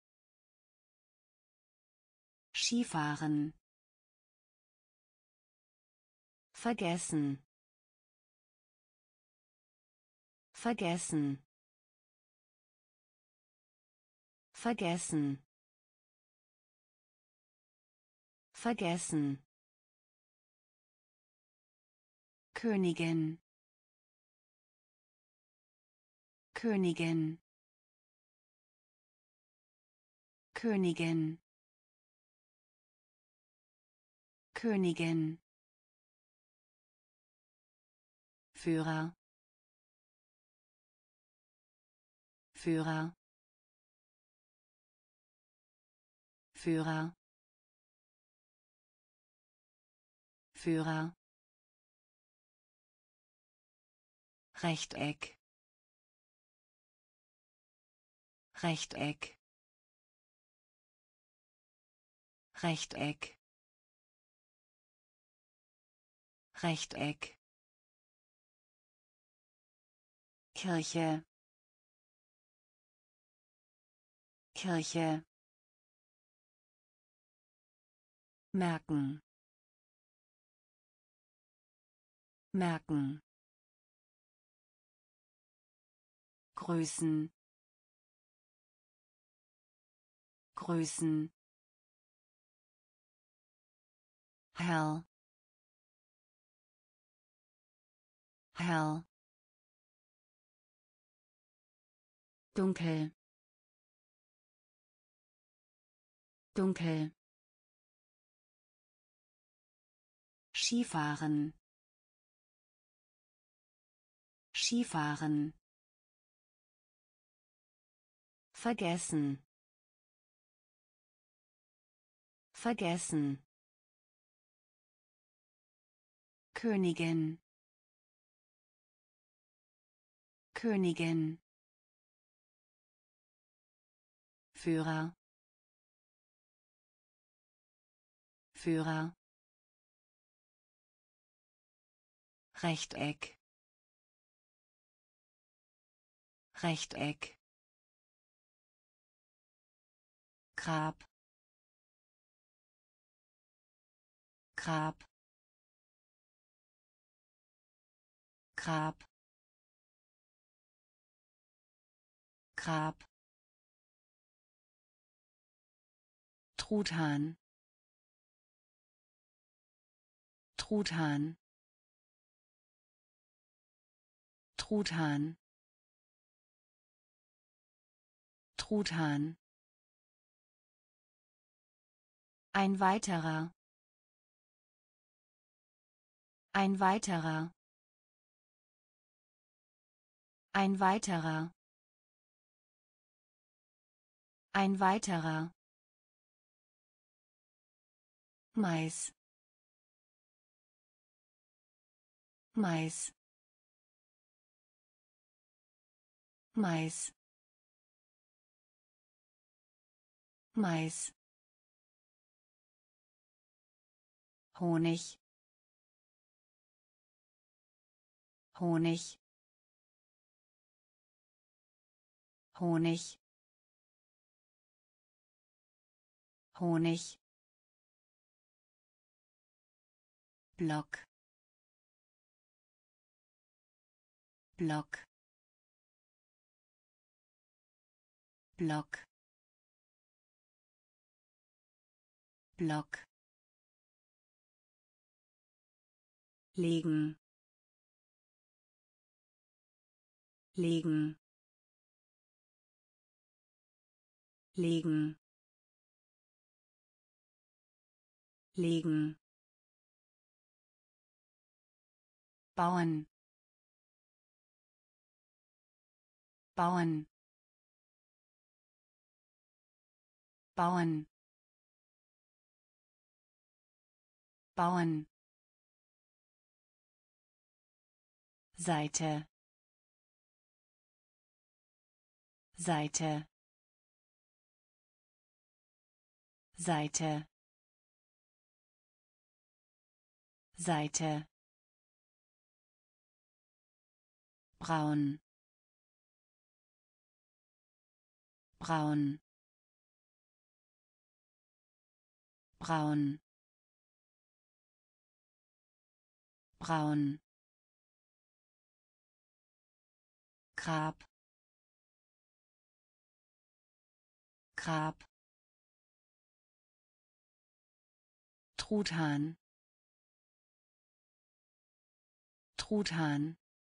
Skifahren. Vergessen. Vergessen. Vergessen. Vergessen. Königin. Königin. Königin. Königin. Führer. Führer. Führer. Führer. Rechteck. Rechteck. Rechteck. Rechteck. Kirche. Kirche. Merken. Merken. Größen. Größen. Hell. Hell. Dunkel. Dunkel. Skifahren. Skifahren. Vergessen. Vergessen. Königin. Königin. Führer. Führer. Rechteck. Rechteck. Grab, Grab, Grab, Grab, Truthahn, Truthahn, Truthahn, Truthahn. Ein weiterer, ein weiterer, ein weiterer, ein weiterer. Mais, Mais, Mais, Mais. Honig, Honig, Honig, Honig. Block, Block, Block, Block. Legen, legen, legen, legen. Bauen, bauen, bauen, bauen. Seite, Seite, Seite, Seite. Braun, braun, braun, braun. Grab, Grab. Truthahn, Truthahn.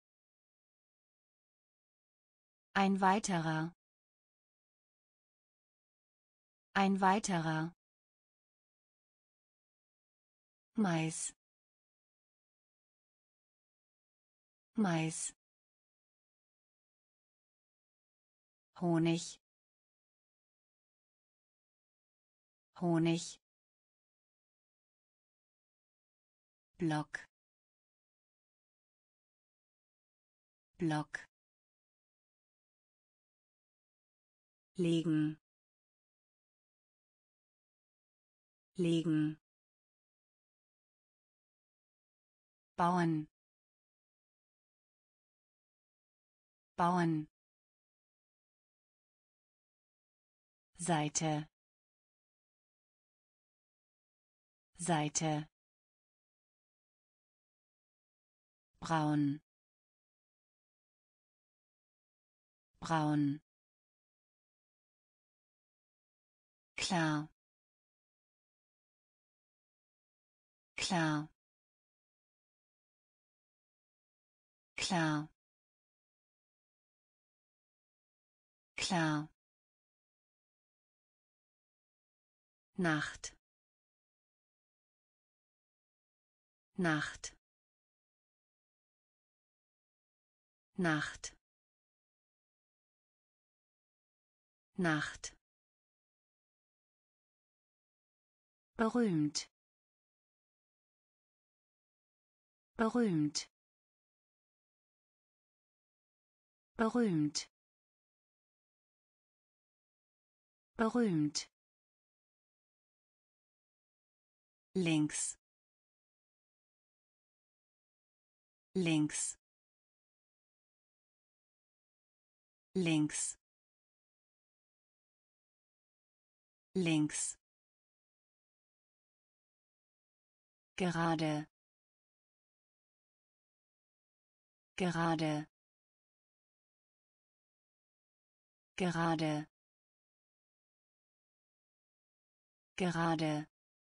Ein weiterer, ein weiterer. Mais, Mais. Honig, Honig. Block, Block. Legen, legen. Bauen, bauen. Seite, Seite. Braun, braun. Klar, klar, klar, klar. Nacht, Nacht, Nacht, Nacht. Berühmt, berühmt, berühmt, berühmt. Links, links, links. links, gerade, gerade, gerade, gerade,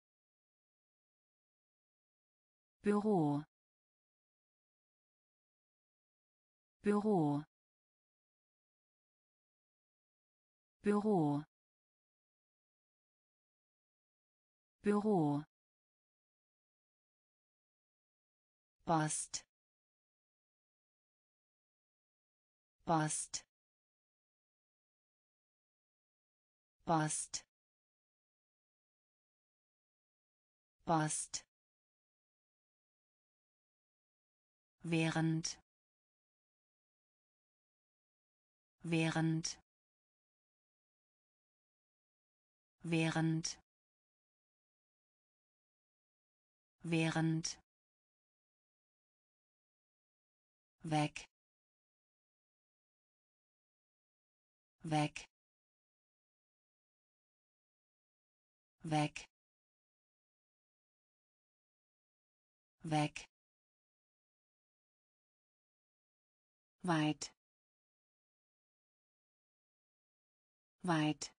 Büro, Büro, Büro, Büro, Post, Post, Post, Post, während, während, während, während, weg, weg, weg, weg, weit, weit,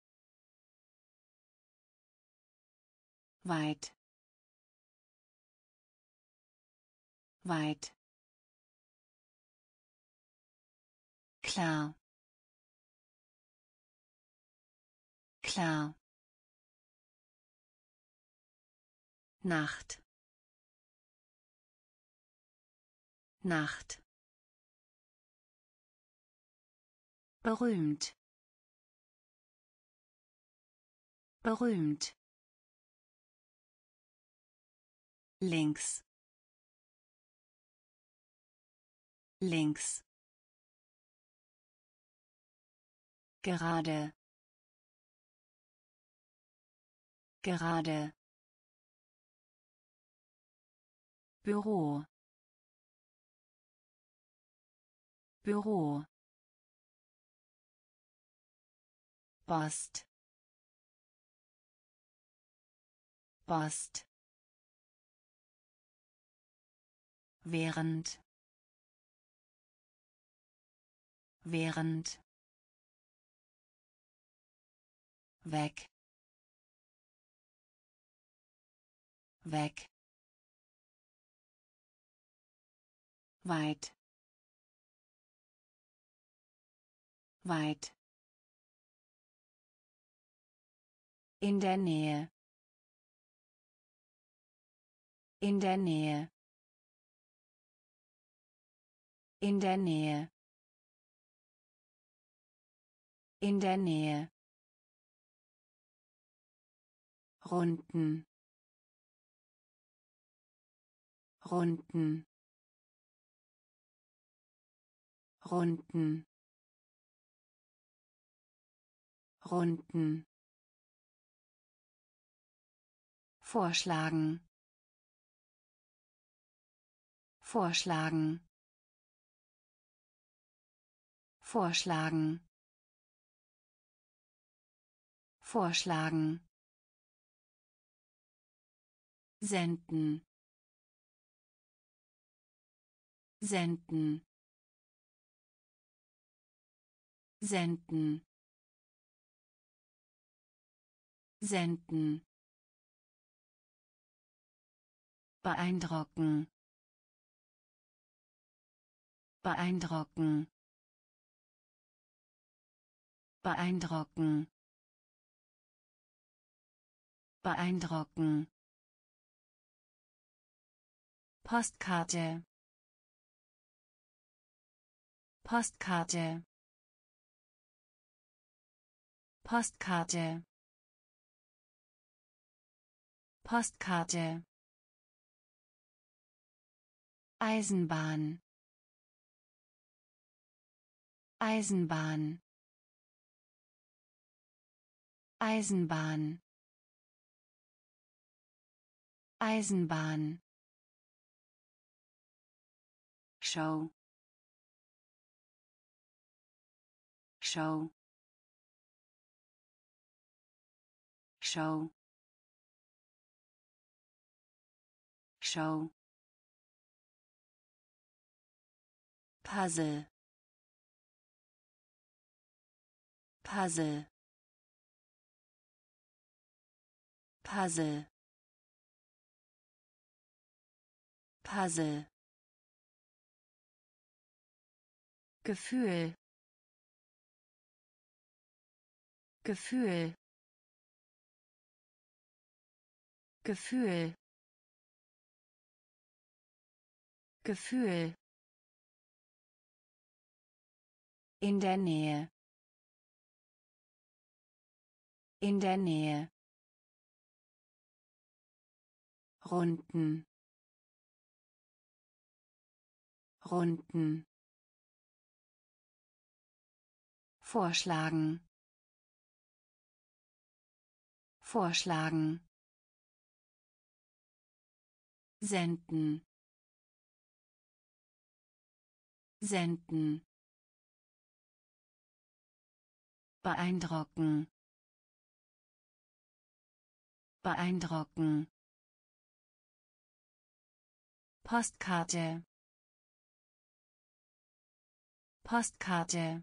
weit, weit, klar, klar, Nacht, Nacht, berühmt, berühmt, links, links, gerade, gerade, Büro, Büro, Post, Post, während, während, weg, weg, weit, weit, in der Nähe, in der Nähe, in der Nähe, in der Nähe, Runden, Runden, Runden, Runden, vorschlagen, vorschlagen, vorschlagen, vorschlagen, senden, senden, senden, senden, beeindrucken, beeindrucken, beeindrucken, beeindrucken, Postkarte, Postkarte, Postkarte, Postkarte, Eisenbahn, Eisenbahn, Eisenbahn, Eisenbahn, Show, Show, Show. Show. Puzzle. Puzzle. Puzzle. Puzzle. Gefühl. Gefühl. Gefühl. Gefühl. In der Nähe. In der Nähe. Runden. Runden. Vorschlagen. Vorschlagen. Senden. Senden. Beeindrucken. Beeindrucken. Postkarte. Postkarte.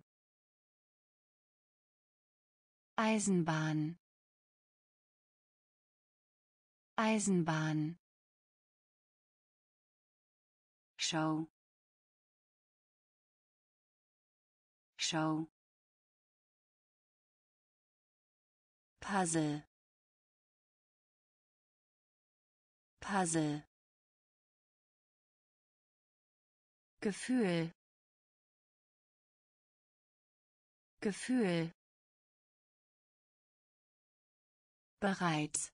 Eisenbahn. Eisenbahn. Show. Show. Puzzle. Puzzle. Gefühl. Gefühl. Bereits.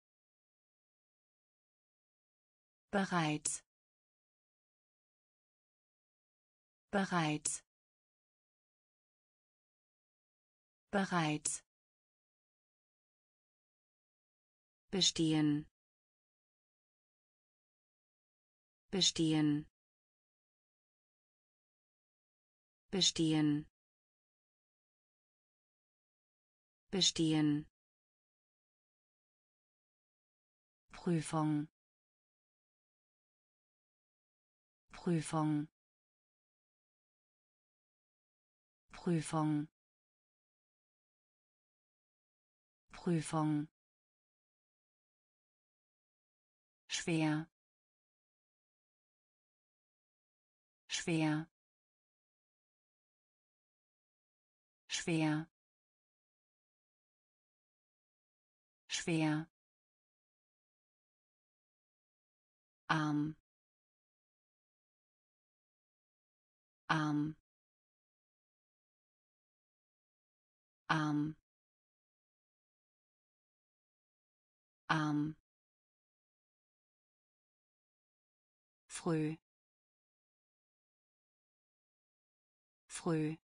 Bereits. Bereits. Bereits. Bestehen. Bestehen. Bestehen. Bestehen. Prüfung. Prüfung. Prüfung. Prüfung. Schwer. Schwer. Schwer. Schwer. Arm. Arm. Arm. Arm. Früh. Früh.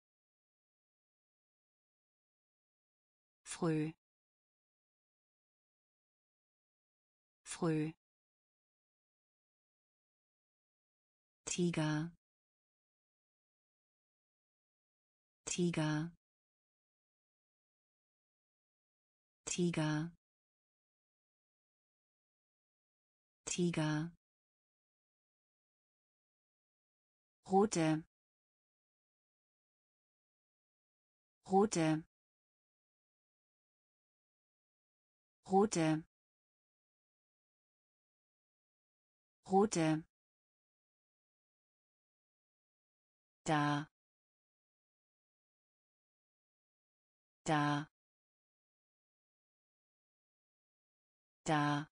Früh. Früh. Tiger. Tiger. Tiger. Tiger. Rote. Rote. Rote. Rote. Da. Da. Da.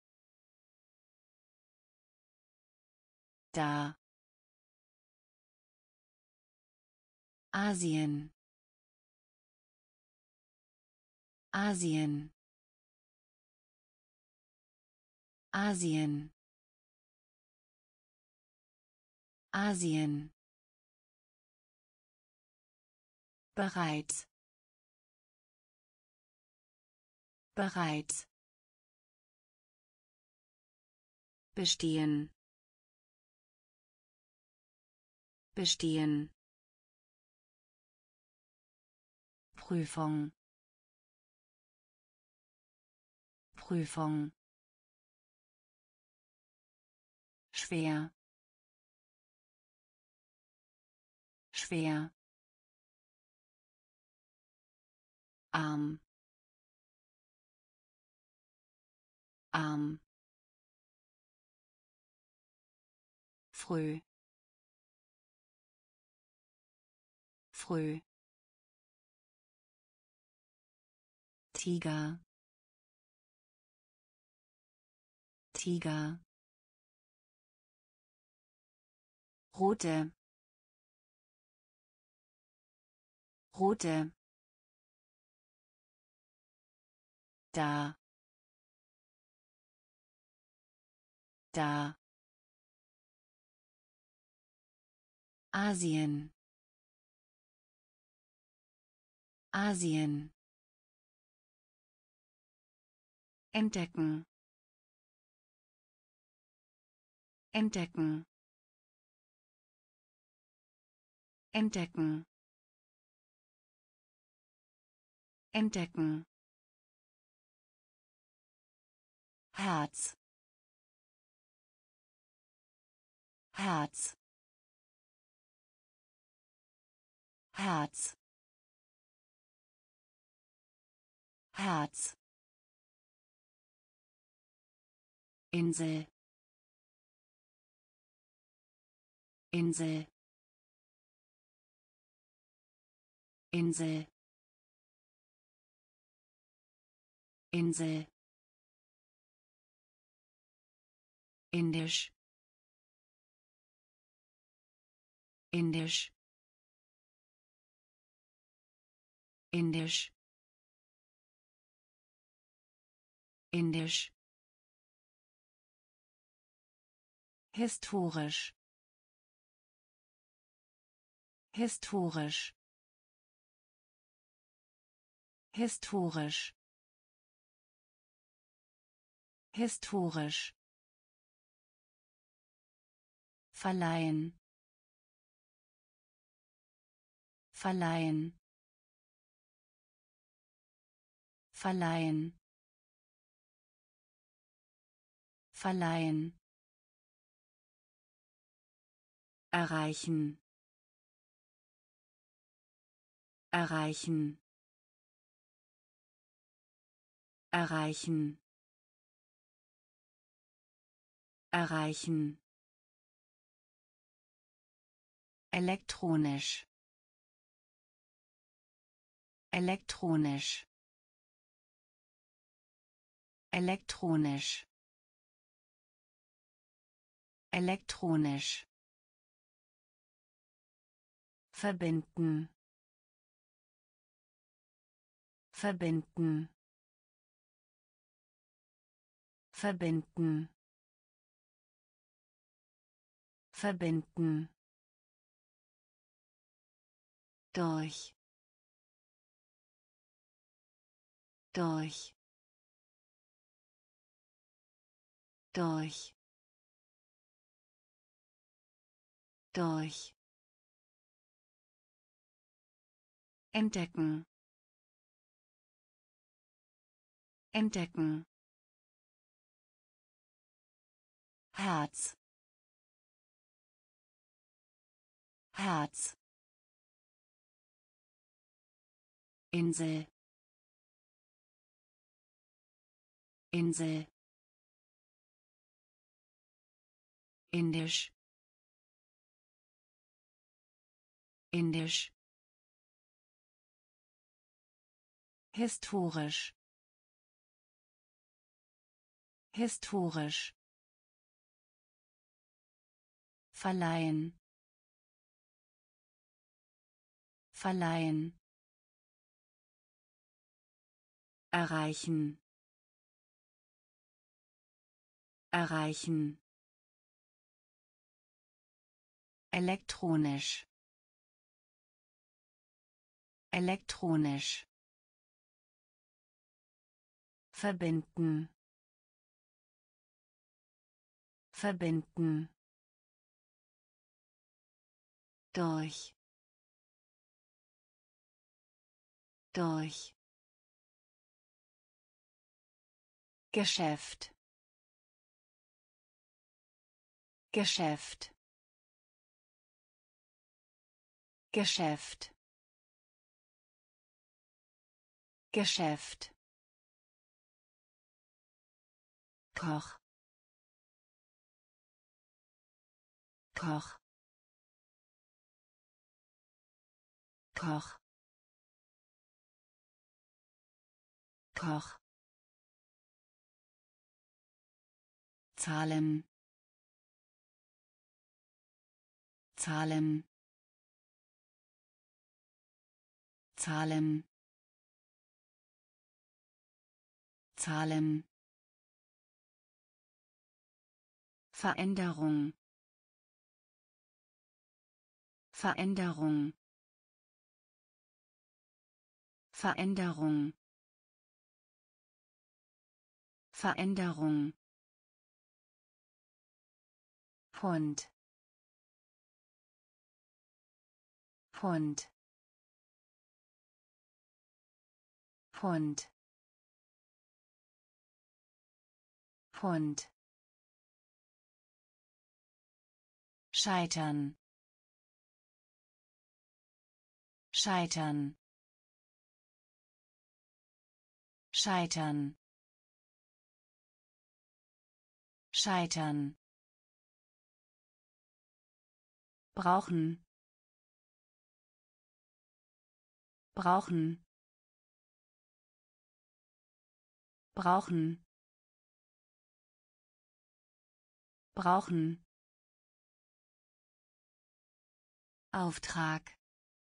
Da. Asien. Asien. Asien. Asien. Bereits. Bereits. Bestehen. Bestehen. Prüfung. Prüfung schwer schwer arm arm früh früh Tiger Tiger rote rote da da Asien Asien entdecken entdecken entdecken entdecken Herz Herz Herz Herz Insel Insel Insel Insel Indisch Indisch Indisch Indisch historisch historisch historisch historisch verleihen verleihen verleihen verleihen erreichen erreichen erreichen erreichen elektronisch elektronisch elektronisch elektronisch verbinden verbinden verbinden verbinden durch durch durch durch entdecken entdecken Herz Herz Insel Insel Indisch Indisch historisch historisch verleihen verleihen erreichen erreichen elektronisch elektronisch verbinden verbinden durch durch Geschäft Geschäft Geschäft Geschäft Koch Koch Koch Koch Zahlen Zahlen Zahlen Zahlen Veränderung Veränderung Veränderung Veränderung Hund Hund Hund Hund Scheitern Scheitern Scheitern Scheitern brauchen brauchen brauchen brauchen Auftrag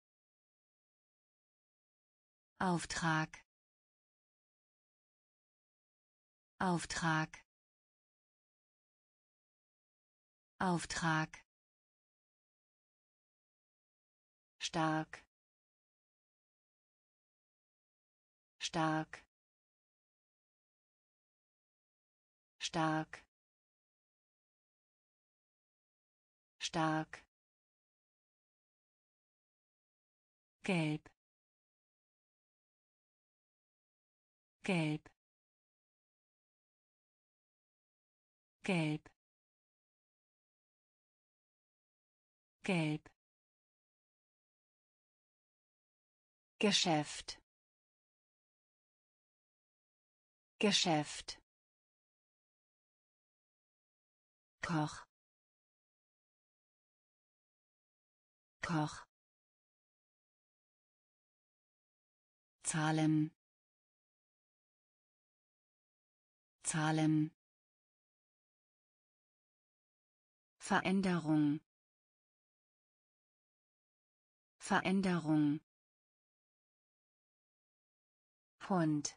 Auftrag Auftrag Auftrag stark stark stark stark gelb gelb gelb gelb Geschäft Geschäft Koch Koch Zahlen Zahlen Veränderung Veränderung Hund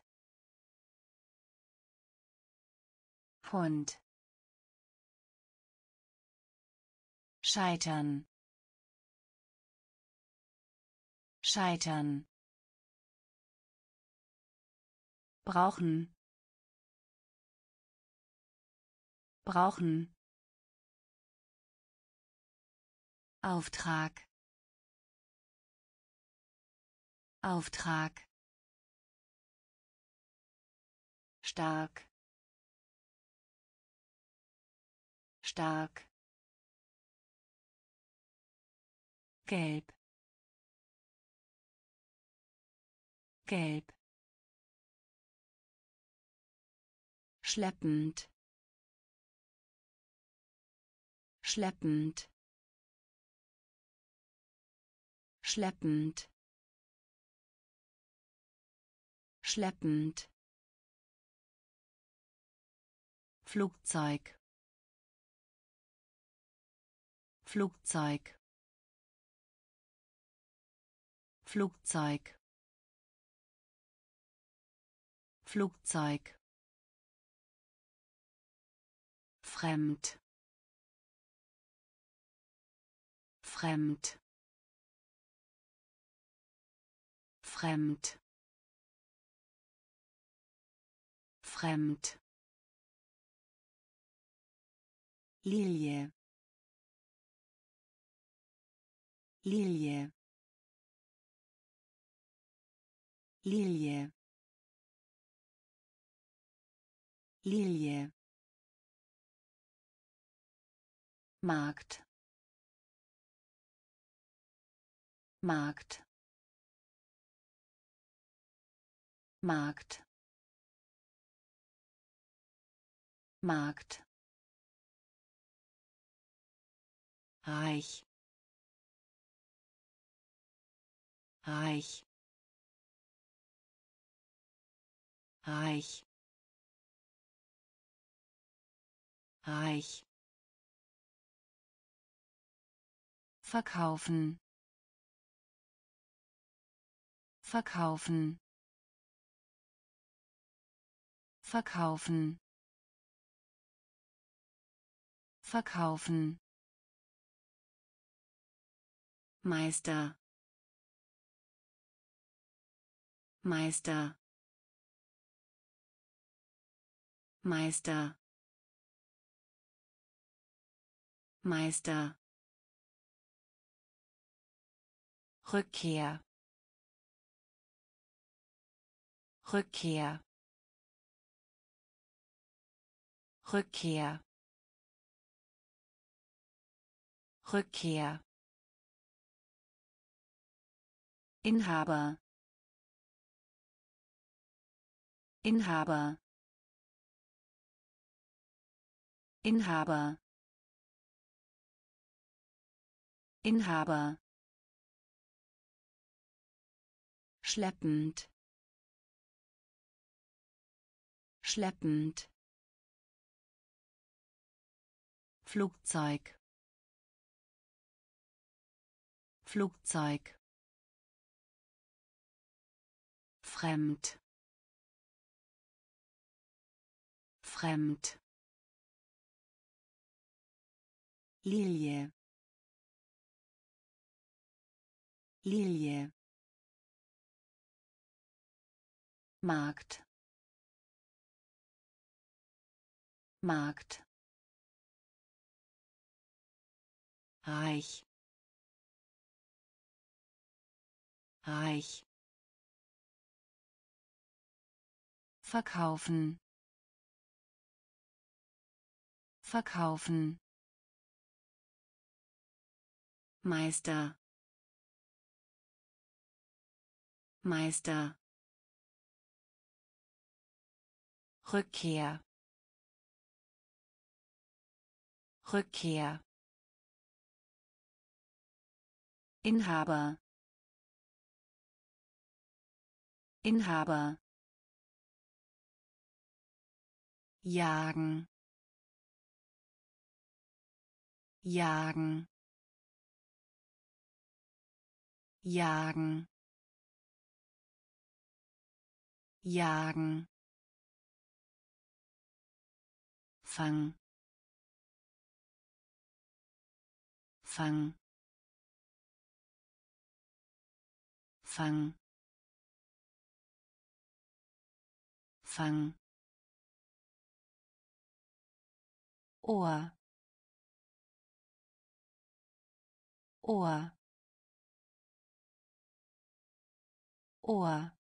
Hund Scheitern Scheitern brauchen brauchen Auftrag Auftrag stark stark gelb gelb schleppend schleppend schleppend schleppend Flugzeug Flugzeug Flugzeug Flugzeug fremd fremd fremd fremd Lilie Lilie Lilie Lilie. Markt. Markt. Markt. Markt. Reich. Reich. Reich. Reich. Verkaufen. Verkaufen. Verkaufen. Verkaufen. Meister. Meister. Meister. Meister. Rückkehr. Rückkehr. Rückkehr. Rückkehr. Inhaber. Inhaber. Inhaber. Inhaber. Schleppend. Schleppend. Flugzeug. Flugzeug. Fremd. Fremd. Lilie. Lilie. Markt. Markt. Reich. Reich. Verkaufen. Verkaufen. Meister. Meister. Rückkehr. Rückkehr. Inhaber. Inhaber. Jagen. Jagen. Jagen. Jagen. Fang. Fang. Fang. Fang. Ohr. Ohr. Ohr.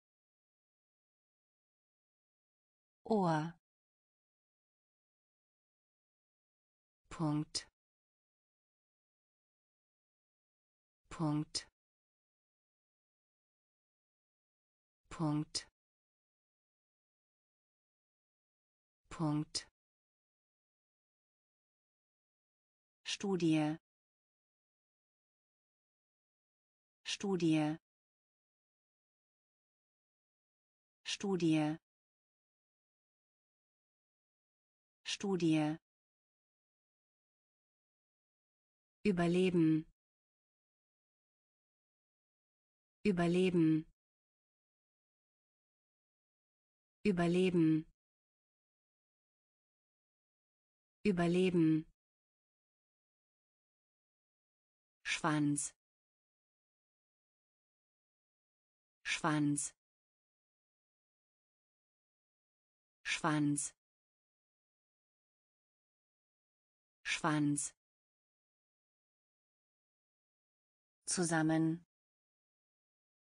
Ohr. Punkt. Punkt. Punkt. Punkt. Studie. Studie. Studie. Studie. Überleben. Überleben. Überleben. Überleben. Schwanz. Schwanz. Schwanz. Schwanz. Zusammen.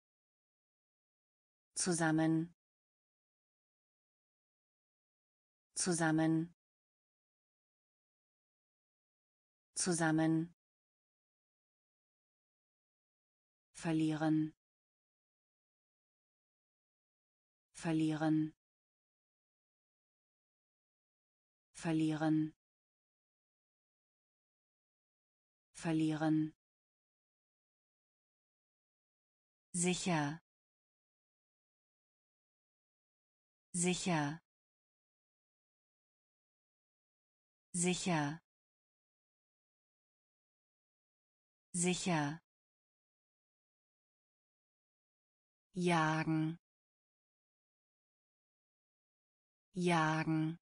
Zusammen. zusammen, zusammen, verlieren, verlieren, verlieren, verlieren, sicher, sicher, sicher, sicher, jagen, jagen,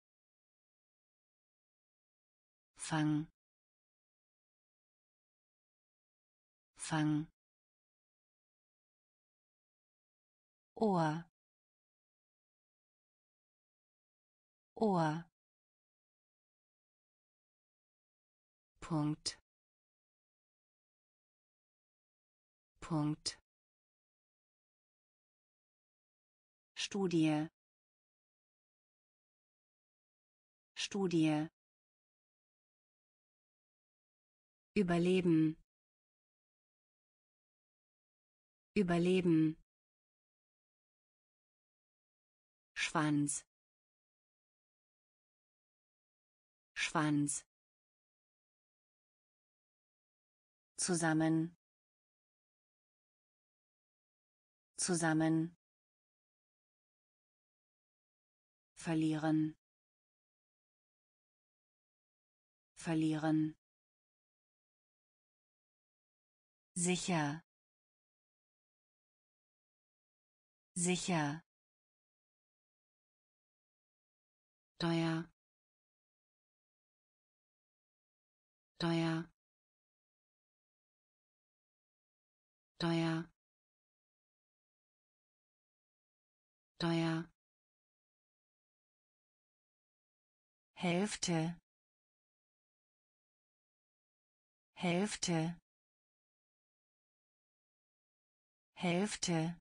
fang, fang, Ohr, Ohr, Punkt, Punkt, Studie, Studie, überleben, überleben, Schwanz, Schwanz, zusammen, zusammen, verlieren, verlieren, sicher, sicher, teuer, teuer, teuer, teuer, Hälfte, Hälfte, Hälfte,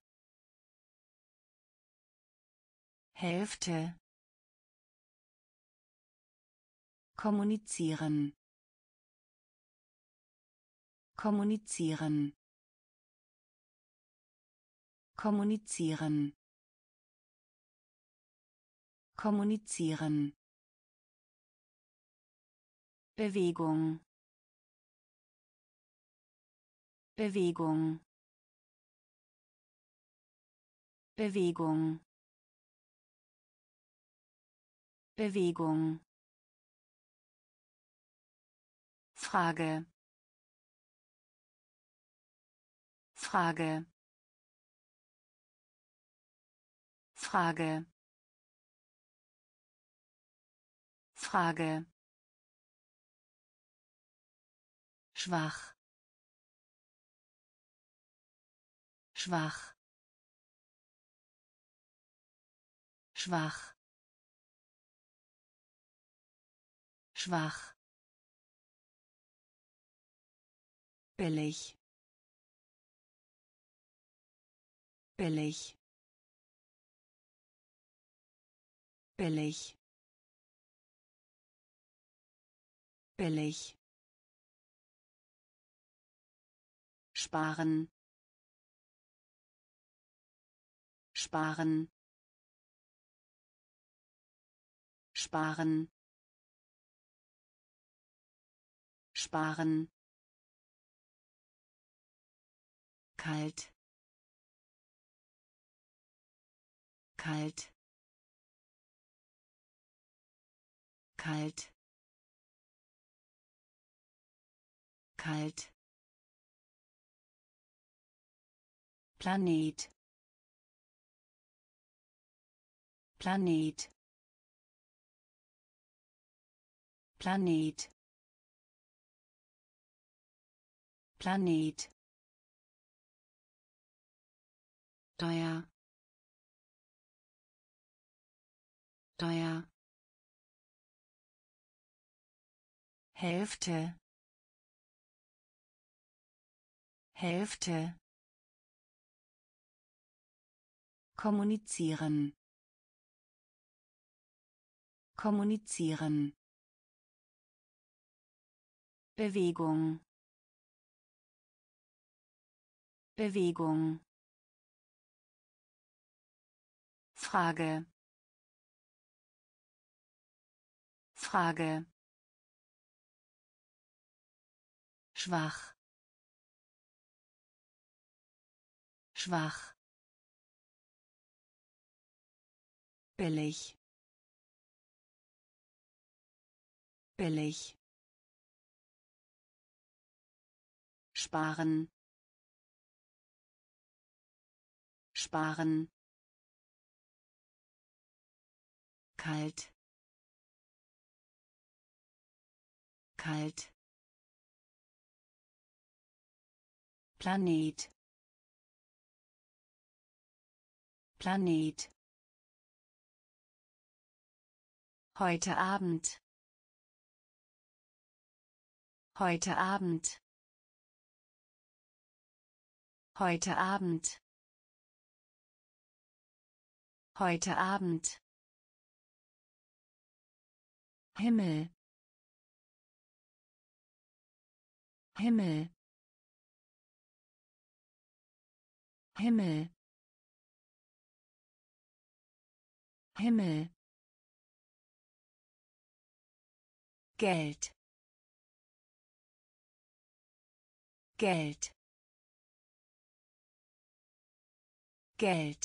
Hälfte, kommunizieren, kommunizieren, kommunizieren, kommunizieren, Bewegung, Bewegung, Bewegung, Bewegung, Frage, Frage, Frage, Frage, schwach, schwach, schwach, schwach, billig, billig, billig, billig, sparen, sparen, sparen, sparen, kalt, kalt, kalt, kalt, Planet, Planet, Planet, Planet, teuer, teuer, Hälfte, Hälfte, kommunizieren, kommunizieren, Bewegung, Bewegung, Frage, Frage, schwach, schwach, billig, billig, sparen, sparen, kalt, kalt, Planet, Planet, heute Abend, heute Abend, heute Abend, heute Abend, Himmel, Himmel, Himmel, Himmel, Geld, Geld, Geld,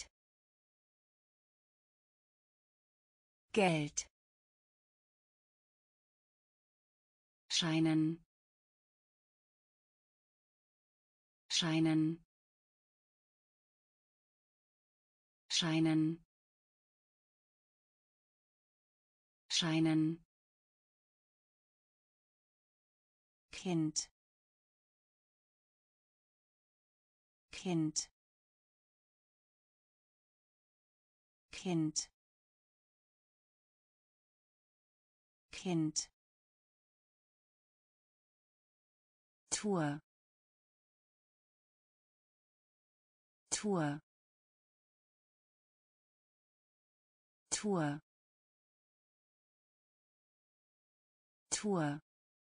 Geld, scheinen, scheinen, scheinen, scheinen, Kind, Kind, Kind, Kind, Tour, Tour, Tour, Tour,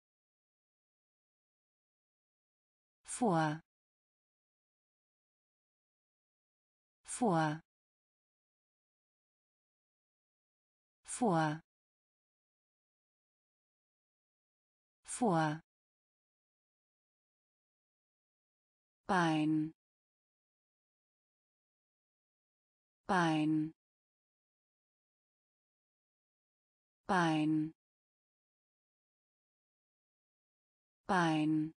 vor, vor, vor, vor, Bein, Bein, Bein, Bein,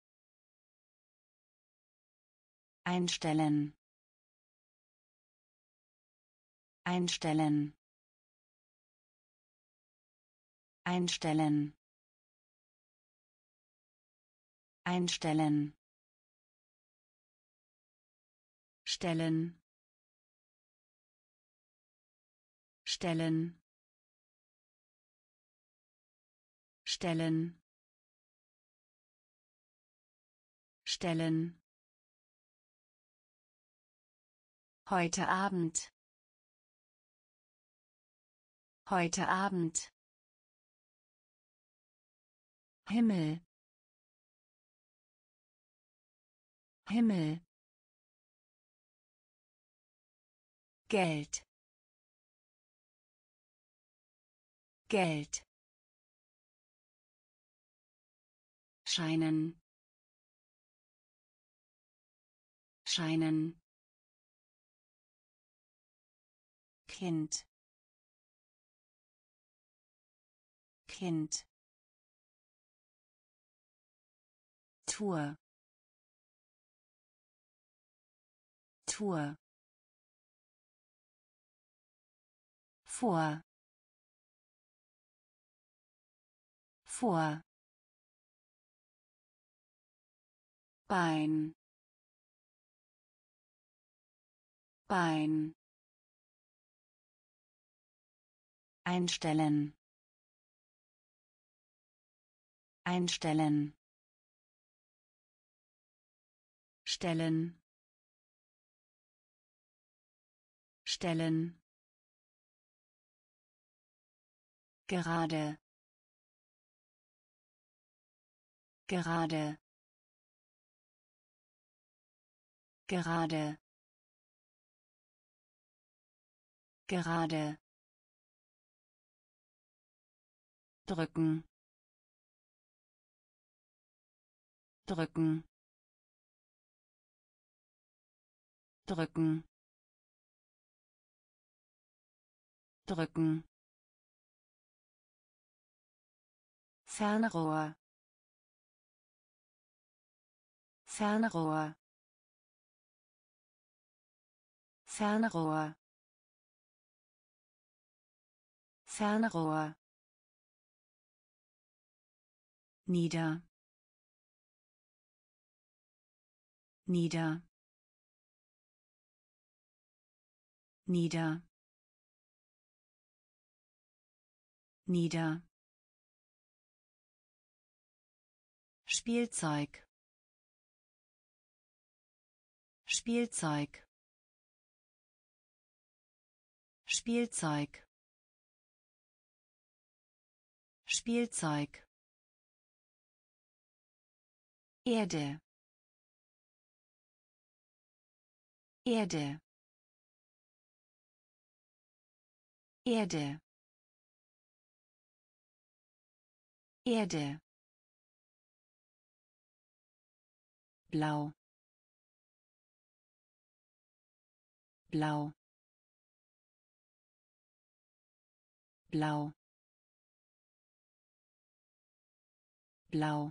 einstellen, einstellen, einstellen, einstellen, stellen, stellen, stellen, stellen, heute Abend, heute Abend, Himmel, Himmel, Geld, Geld, scheinen, scheinen, Kind, Kind, Tour, Tour, vor, vor, Bein, Bein, einstellen, einstellen, stellen, stellen, gerade, gerade, gerade, gerade, drücken, drücken, drücken, drücken, Fernrohr, Fernrohr, Fernrohr, Fernrohr, nieder, nieder, nieder, nieder, Spielzeug, Spielzeug, Spielzeug, Spielzeug, Erde, Erde, Erde, Erde, blau, blau, blau, blau,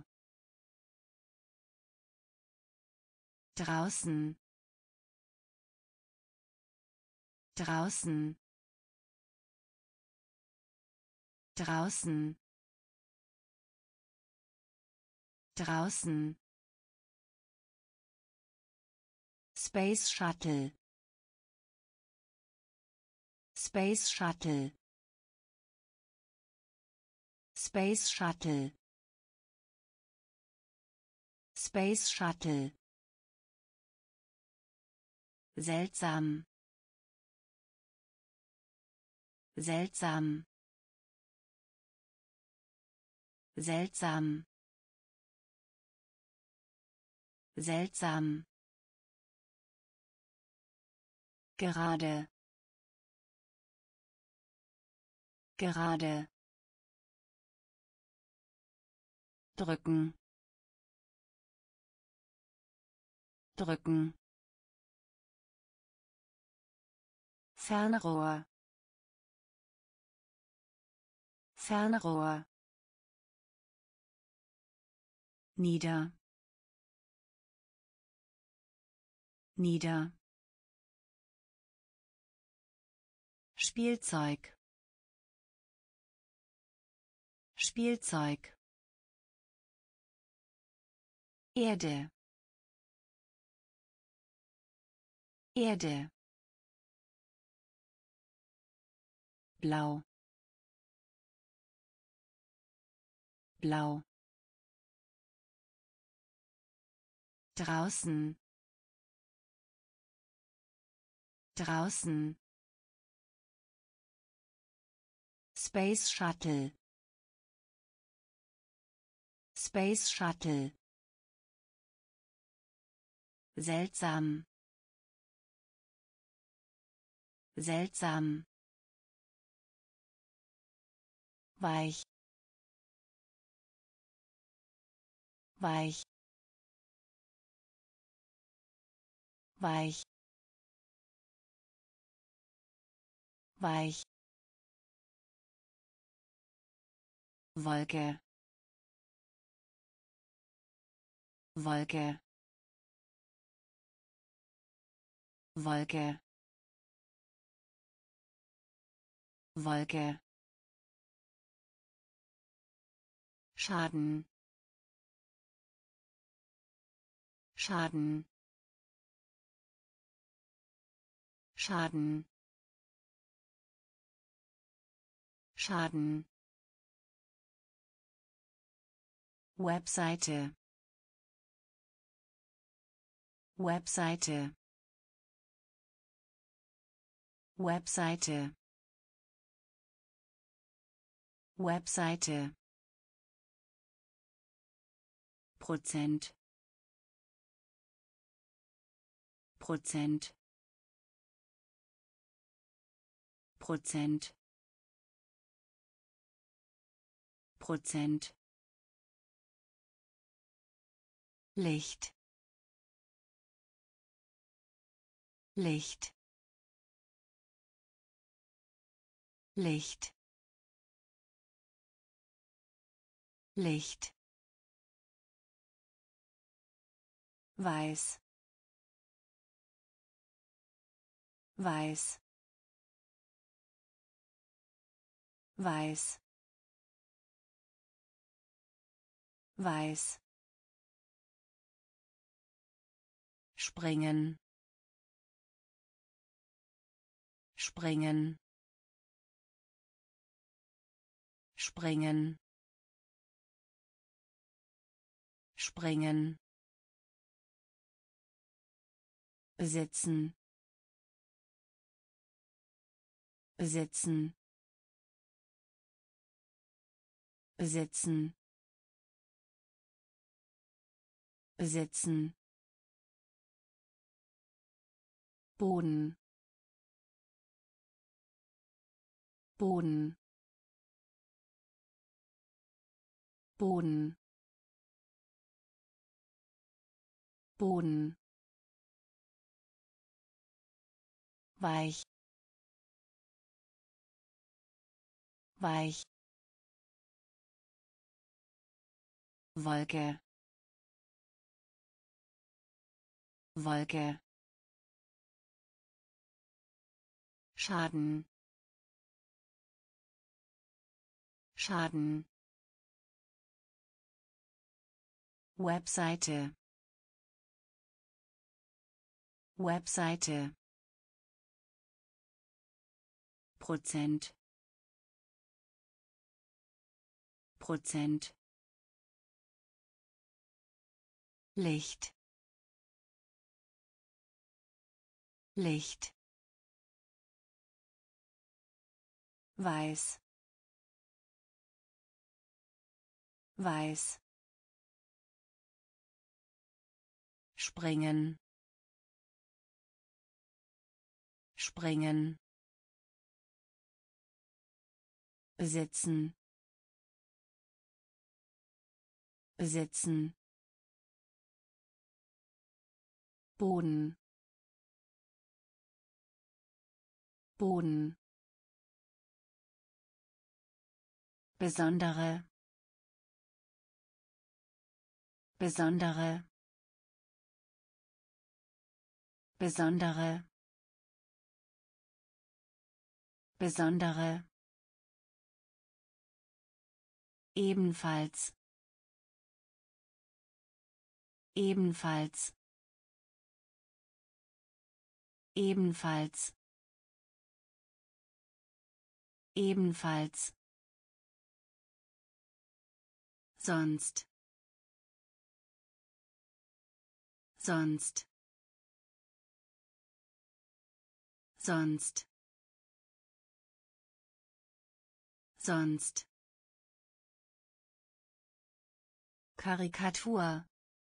draußen, draußen, draußen, draußen, Space Shuttle, Space Shuttle, Space Shuttle, Space Shuttle, seltsam, seltsam, seltsam, seltsam, gerade, gerade, drücken, drücken, Fernrohr, Fernrohr, nieder, nieder, Spielzeug, Spielzeug, Erde, Erde, blau, blau, draußen, draußen, Space Shuttle, Space Shuttle, seltsam, seltsam, weich, weich, weich, weich, Wolke, Wolke, Wolke, Wolke, Schaden, Schaden, Schaden, Schaden, Webseite, Webseite, Webseite, Webseite Prozent Prozent Prozent Prozent Licht Licht Licht Licht weiß weiß weiß weiß springen springen springen springen besitzen besitzen besitzen besitzen Boden Boden Boden Boden weich weich Wolke Wolke Schaden Schaden Webseite Webseite Prozent Prozent Licht Licht weiß weiß springen springen besitzen besitzen Boden Boden besondere besondere besondere besondere ebenfalls ebenfalls ebenfalls ebenfalls sonst sonst sonst sonst Karikatur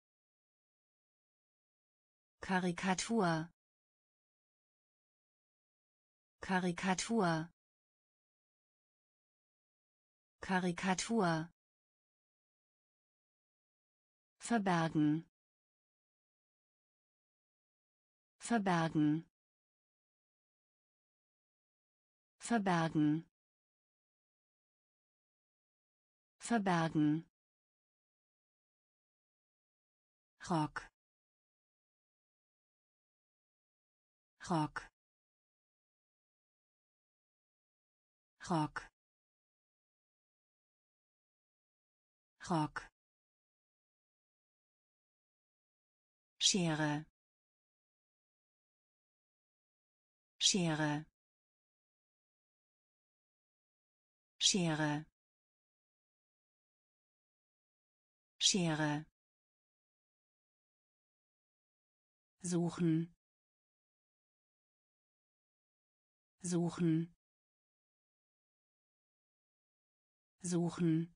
Karikatur Karikatur Karikatur verbergen verbergen verbergen verbergen Rock Rock Rock Rock Schere Schere Schere Schere suchen suchen suchen,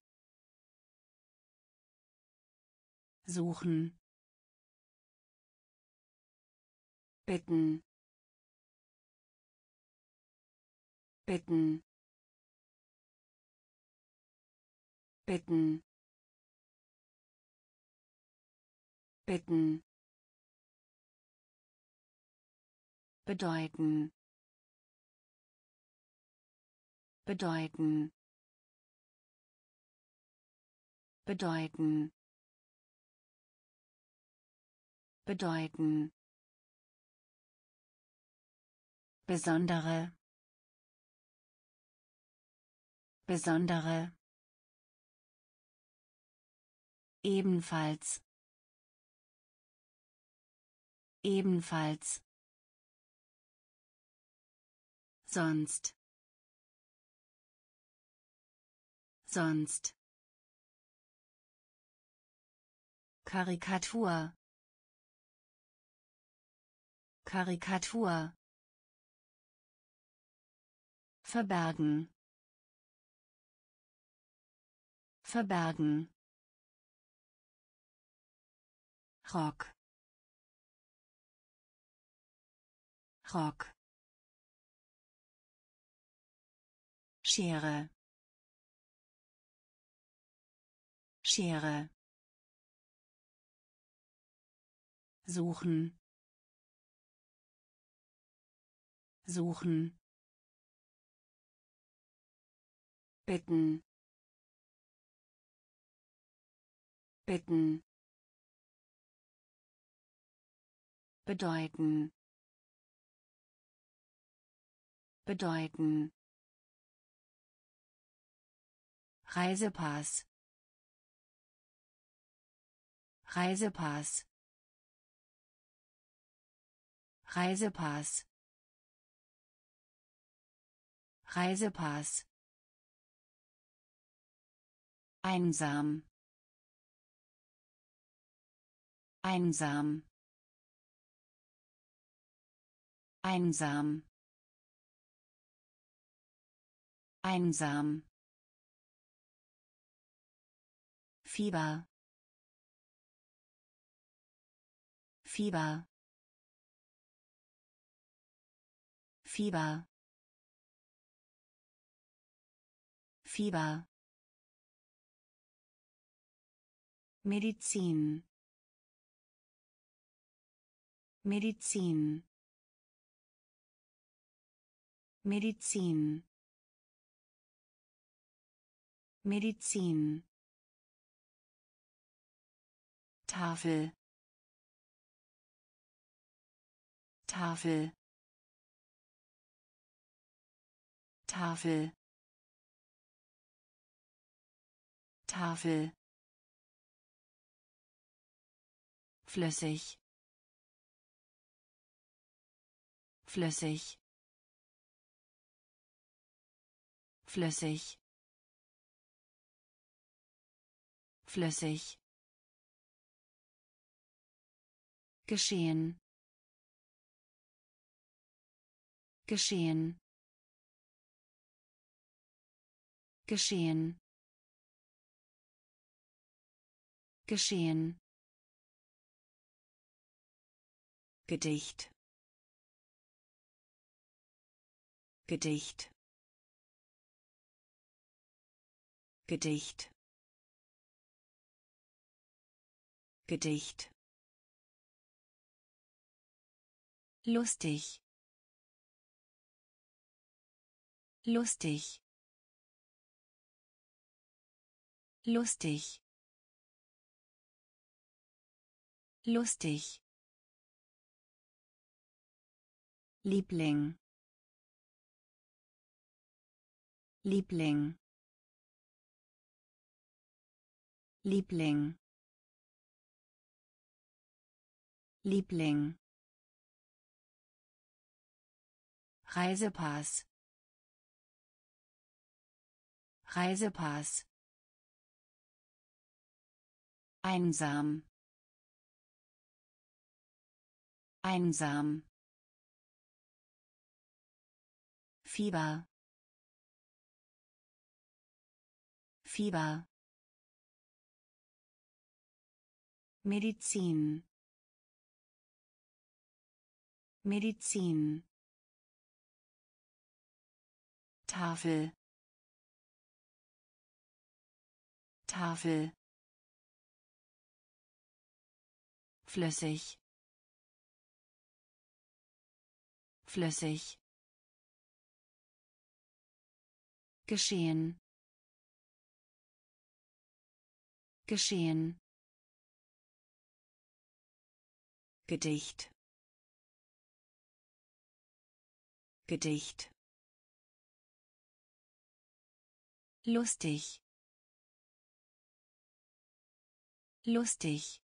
suchen, bitten, bitten, bitten, bitten, bedeuten, bedeuten, bedeuten, bedeuten, besondere, besondere, ebenfalls, ebenfalls, sonst, sonst, Karikatur, Karikatur, verbergen, verbergen, Rock, Rock, Schere, Schere, suchen, suchen, bitten, bitten, bedeuten, bedeuten, Reisepass, Reisepass, Reisepass, Reisepass, einsam, einsam, einsam, einsam, Fieber, Fieber, Fieber, Fieber, Medizin, Medizin, Medizin, Medizin, Tafel, Tafel, Tafel, Tafel, flüssig, flüssig, flüssig, flüssig, geschehen, geschehen, geschehen, geschehen, Gedicht, Gedicht, Gedicht, Gedicht, lustig, lustig, lustig, lustig, Liebling, Liebling, Liebling, Liebling, Reisepass, Reisepass, einsam, einsam, Fieber, Fieber. Medizin. Medizin. Tafel. Tafel. Flüssig. Flüssig. Geschehen. Geschehen. Gedicht. Gedicht. Lustig. Lustig.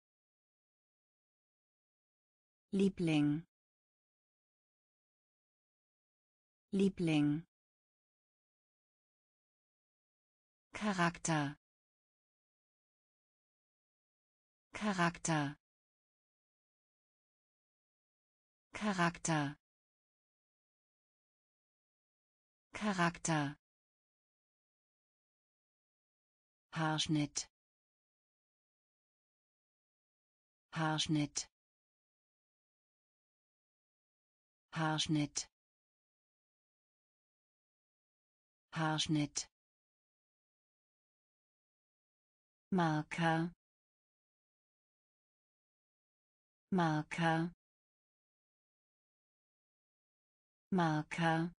Liebling. Liebling. Charakter. Charakter. Charakter. Charakter. Haarschnitt. Haarschnitt. Haarschnitt. Haarschnitt. Marker. Marker. Marker.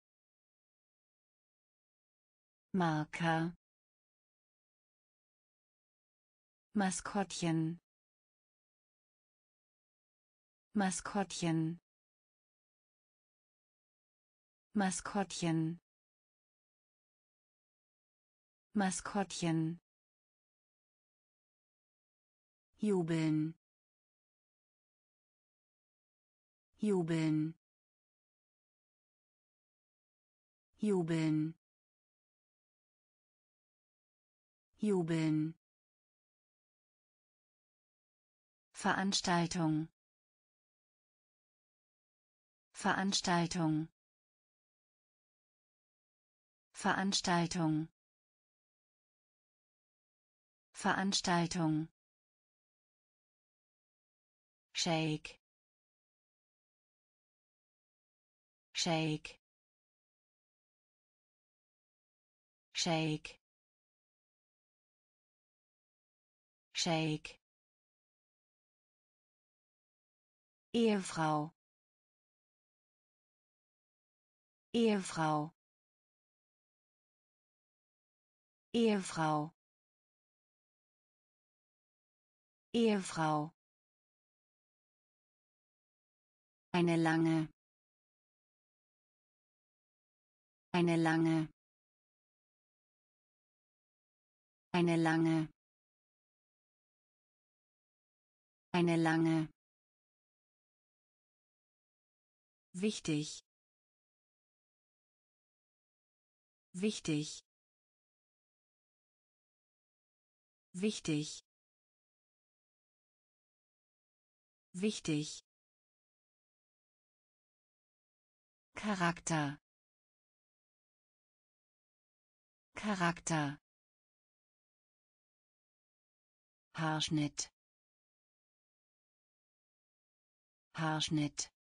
Marker. Maskottchen. Maskottchen. Maskottchen. Maskottchen. Jubeln. Jubeln. Jubeln. Jubeln. Veranstaltung. Veranstaltung. Veranstaltung. Veranstaltung. Shake. Shake. Shake. Shake. Ehefrau. Ehefrau. Ehefrau. Ehefrau. Eine lange. Eine lange. Eine lange. Eine lange. Wichtig. Wichtig. Wichtig. Wichtig. Charakter. Charakter. Haarschnitt. Haarschnitt.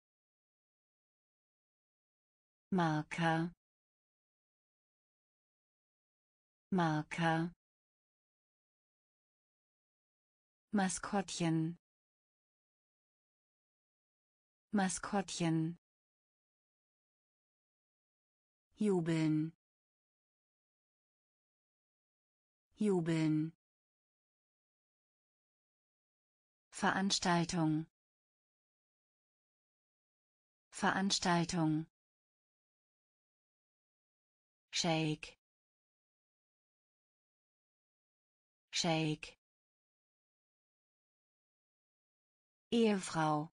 Marker. Marker. Maskottchen. Maskottchen. Jubeln. Jubeln. Veranstaltung. Veranstaltung. Shake. Shake. Ehefrau.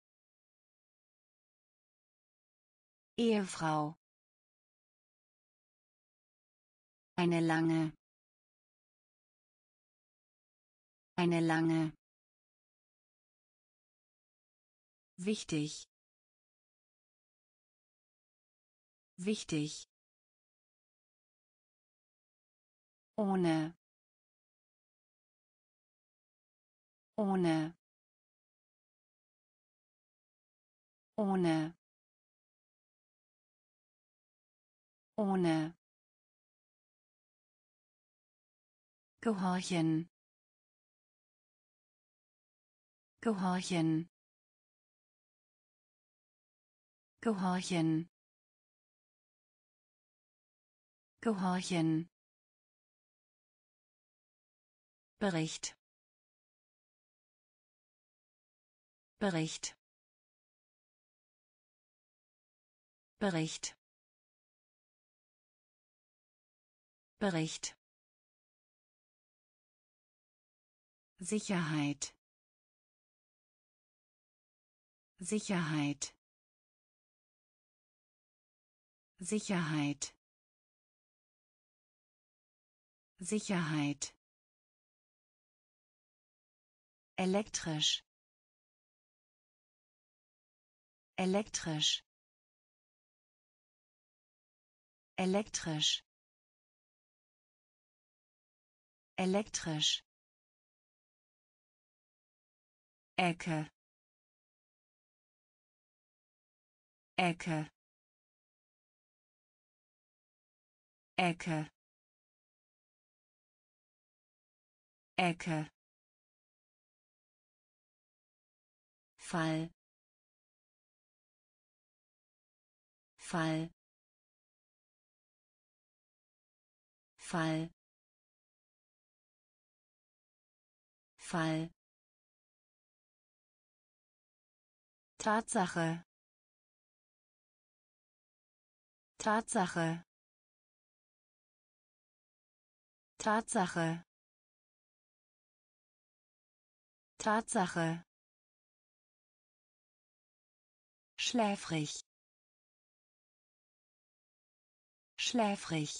Ehefrau. Eine lange. Eine lange. Wichtig. Wichtig. ohne ohne ohne ohne gehorchen gehorchen gehorchen gehorchen Bericht Bericht Bericht Bericht Sicherheit Sicherheit Sicherheit Sicherheit elektrisch elektrisch elektrisch elektrisch Ecke Ecke Ecke Ecke Fall Fall Fall Fall Tatsache Tatsache Tatsache Tatsache schläfrig schläfrig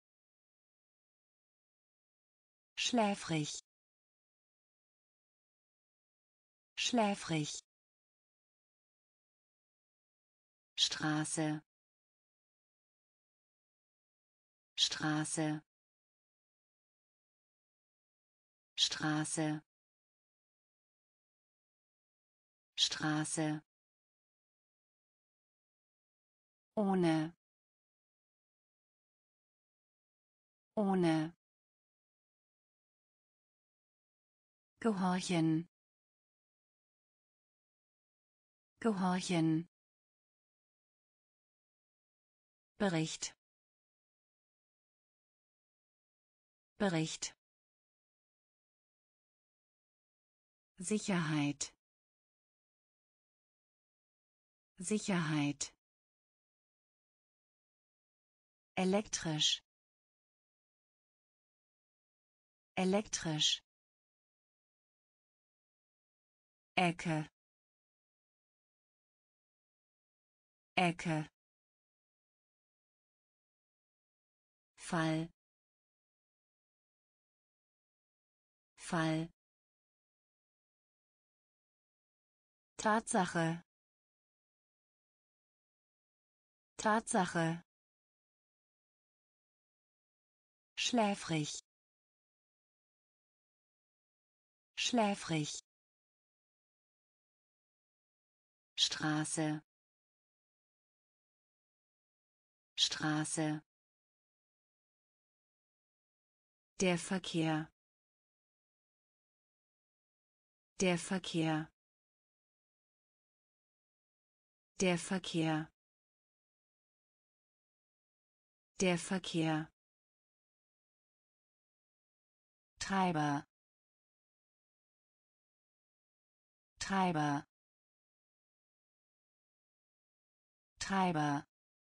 schläfrig schläfrig Straße Straße Straße Straße ohne ohne gehorchen gehorchen Bericht Bericht Sicherheit Sicherheit elektrisch elektrisch Ecke Ecke Fall Fall Tatsache Tatsache schläfrig schläfrig Straße Straße der Verkehr der Verkehr der Verkehr der Verkehr Treiber Treiber Treiber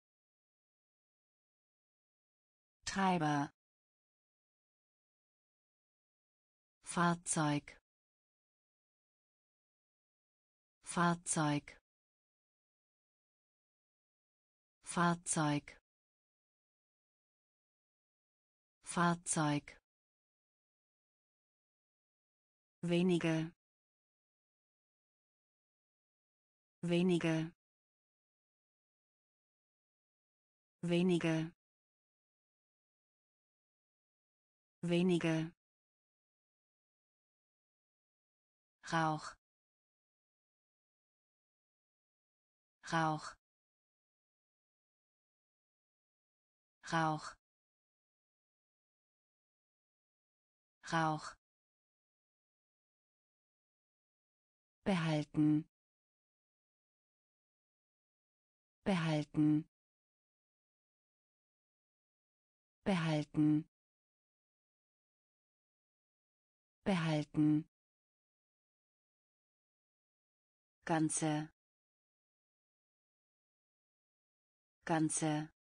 Treiber Fahrzeug Fahrzeug Fahrzeug Fahrzeug wenige wenige wenige wenige Rauch Rauch Rauch Rauch behalten behalten behalten behalten ganze ganze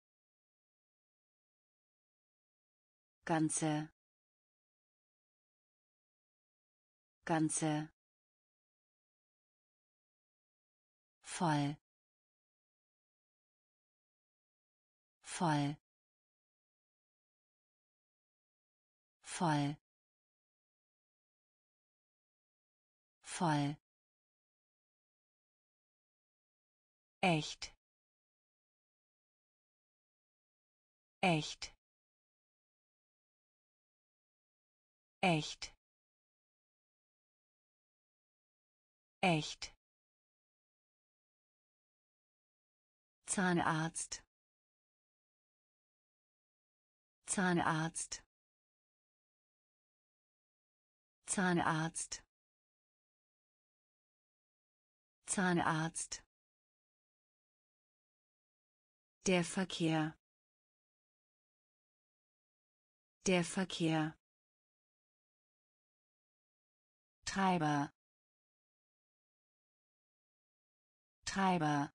ganze ganze voll voll voll voll echt echt echt echt Zahnarzt Zahnarzt Zahnarzt Zahnarzt der Verkehr der Verkehr Treiber Treiber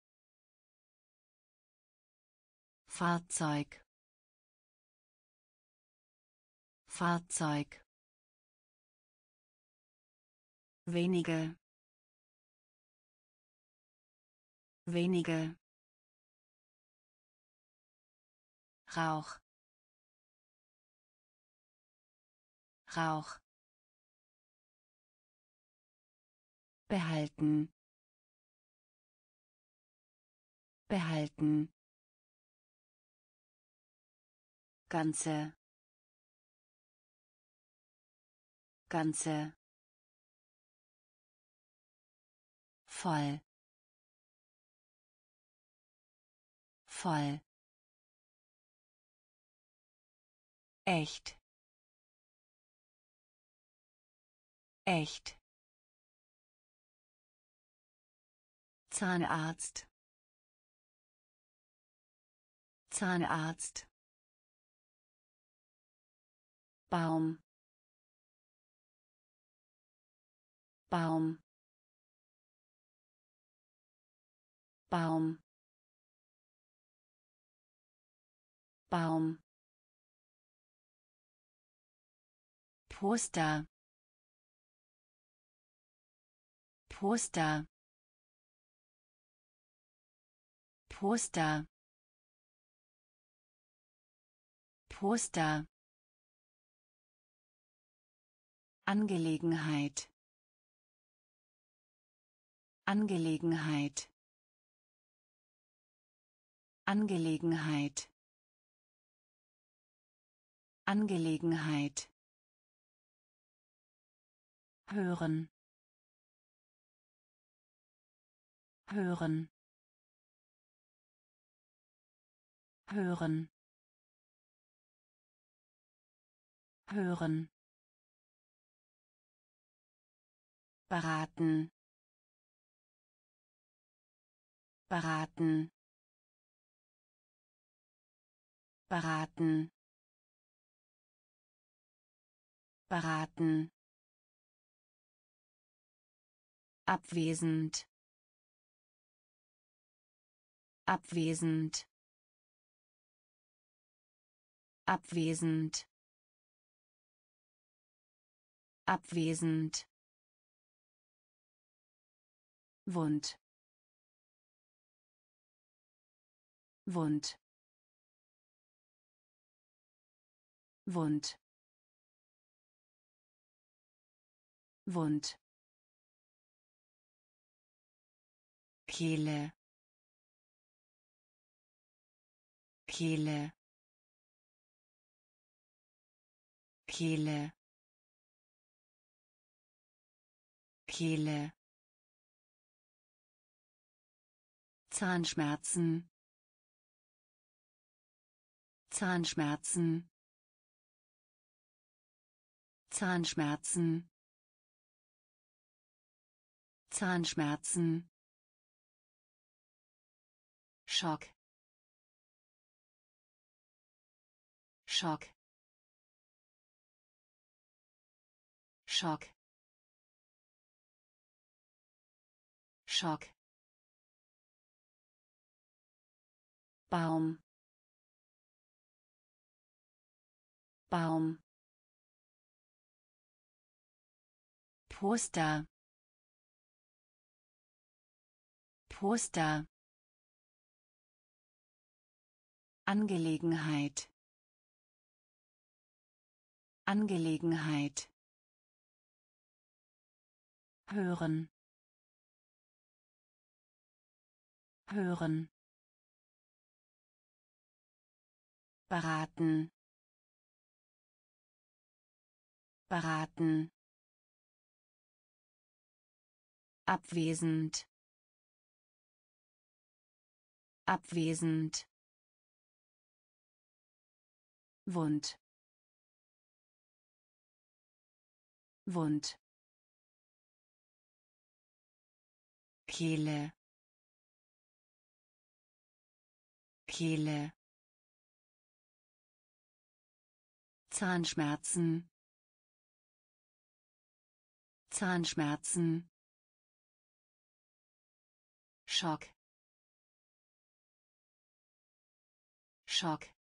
Fahrzeug Fahrzeug wenige wenige Rauch Rauch behalten behalten ganze ganze voll voll echt echt Zahnarzt Zahnarzt Baum Baum Baum Baum Poster Poster Poster Poster Angelegenheit Angelegenheit Angelegenheit Angelegenheit hören hören hören hören beraten beraten beraten beraten abwesend abwesend abwesend abwesend Wund Wund Wund Wund Kehle Kehle Kehle, Kehle, Zahnschmerzen, Zahnschmerzen, Zahnschmerzen, Zahnschmerzen, Schock, Schock, Schock, Schock, Baum, Baum, Poster, Poster, Angelegenheit, Angelegenheit, hören, hören, beraten, beraten, abwesend, abwesend, Wund, Wund, Kehle, Kehle, Zahnschmerzen, Zahnschmerzen, Schock, Schock,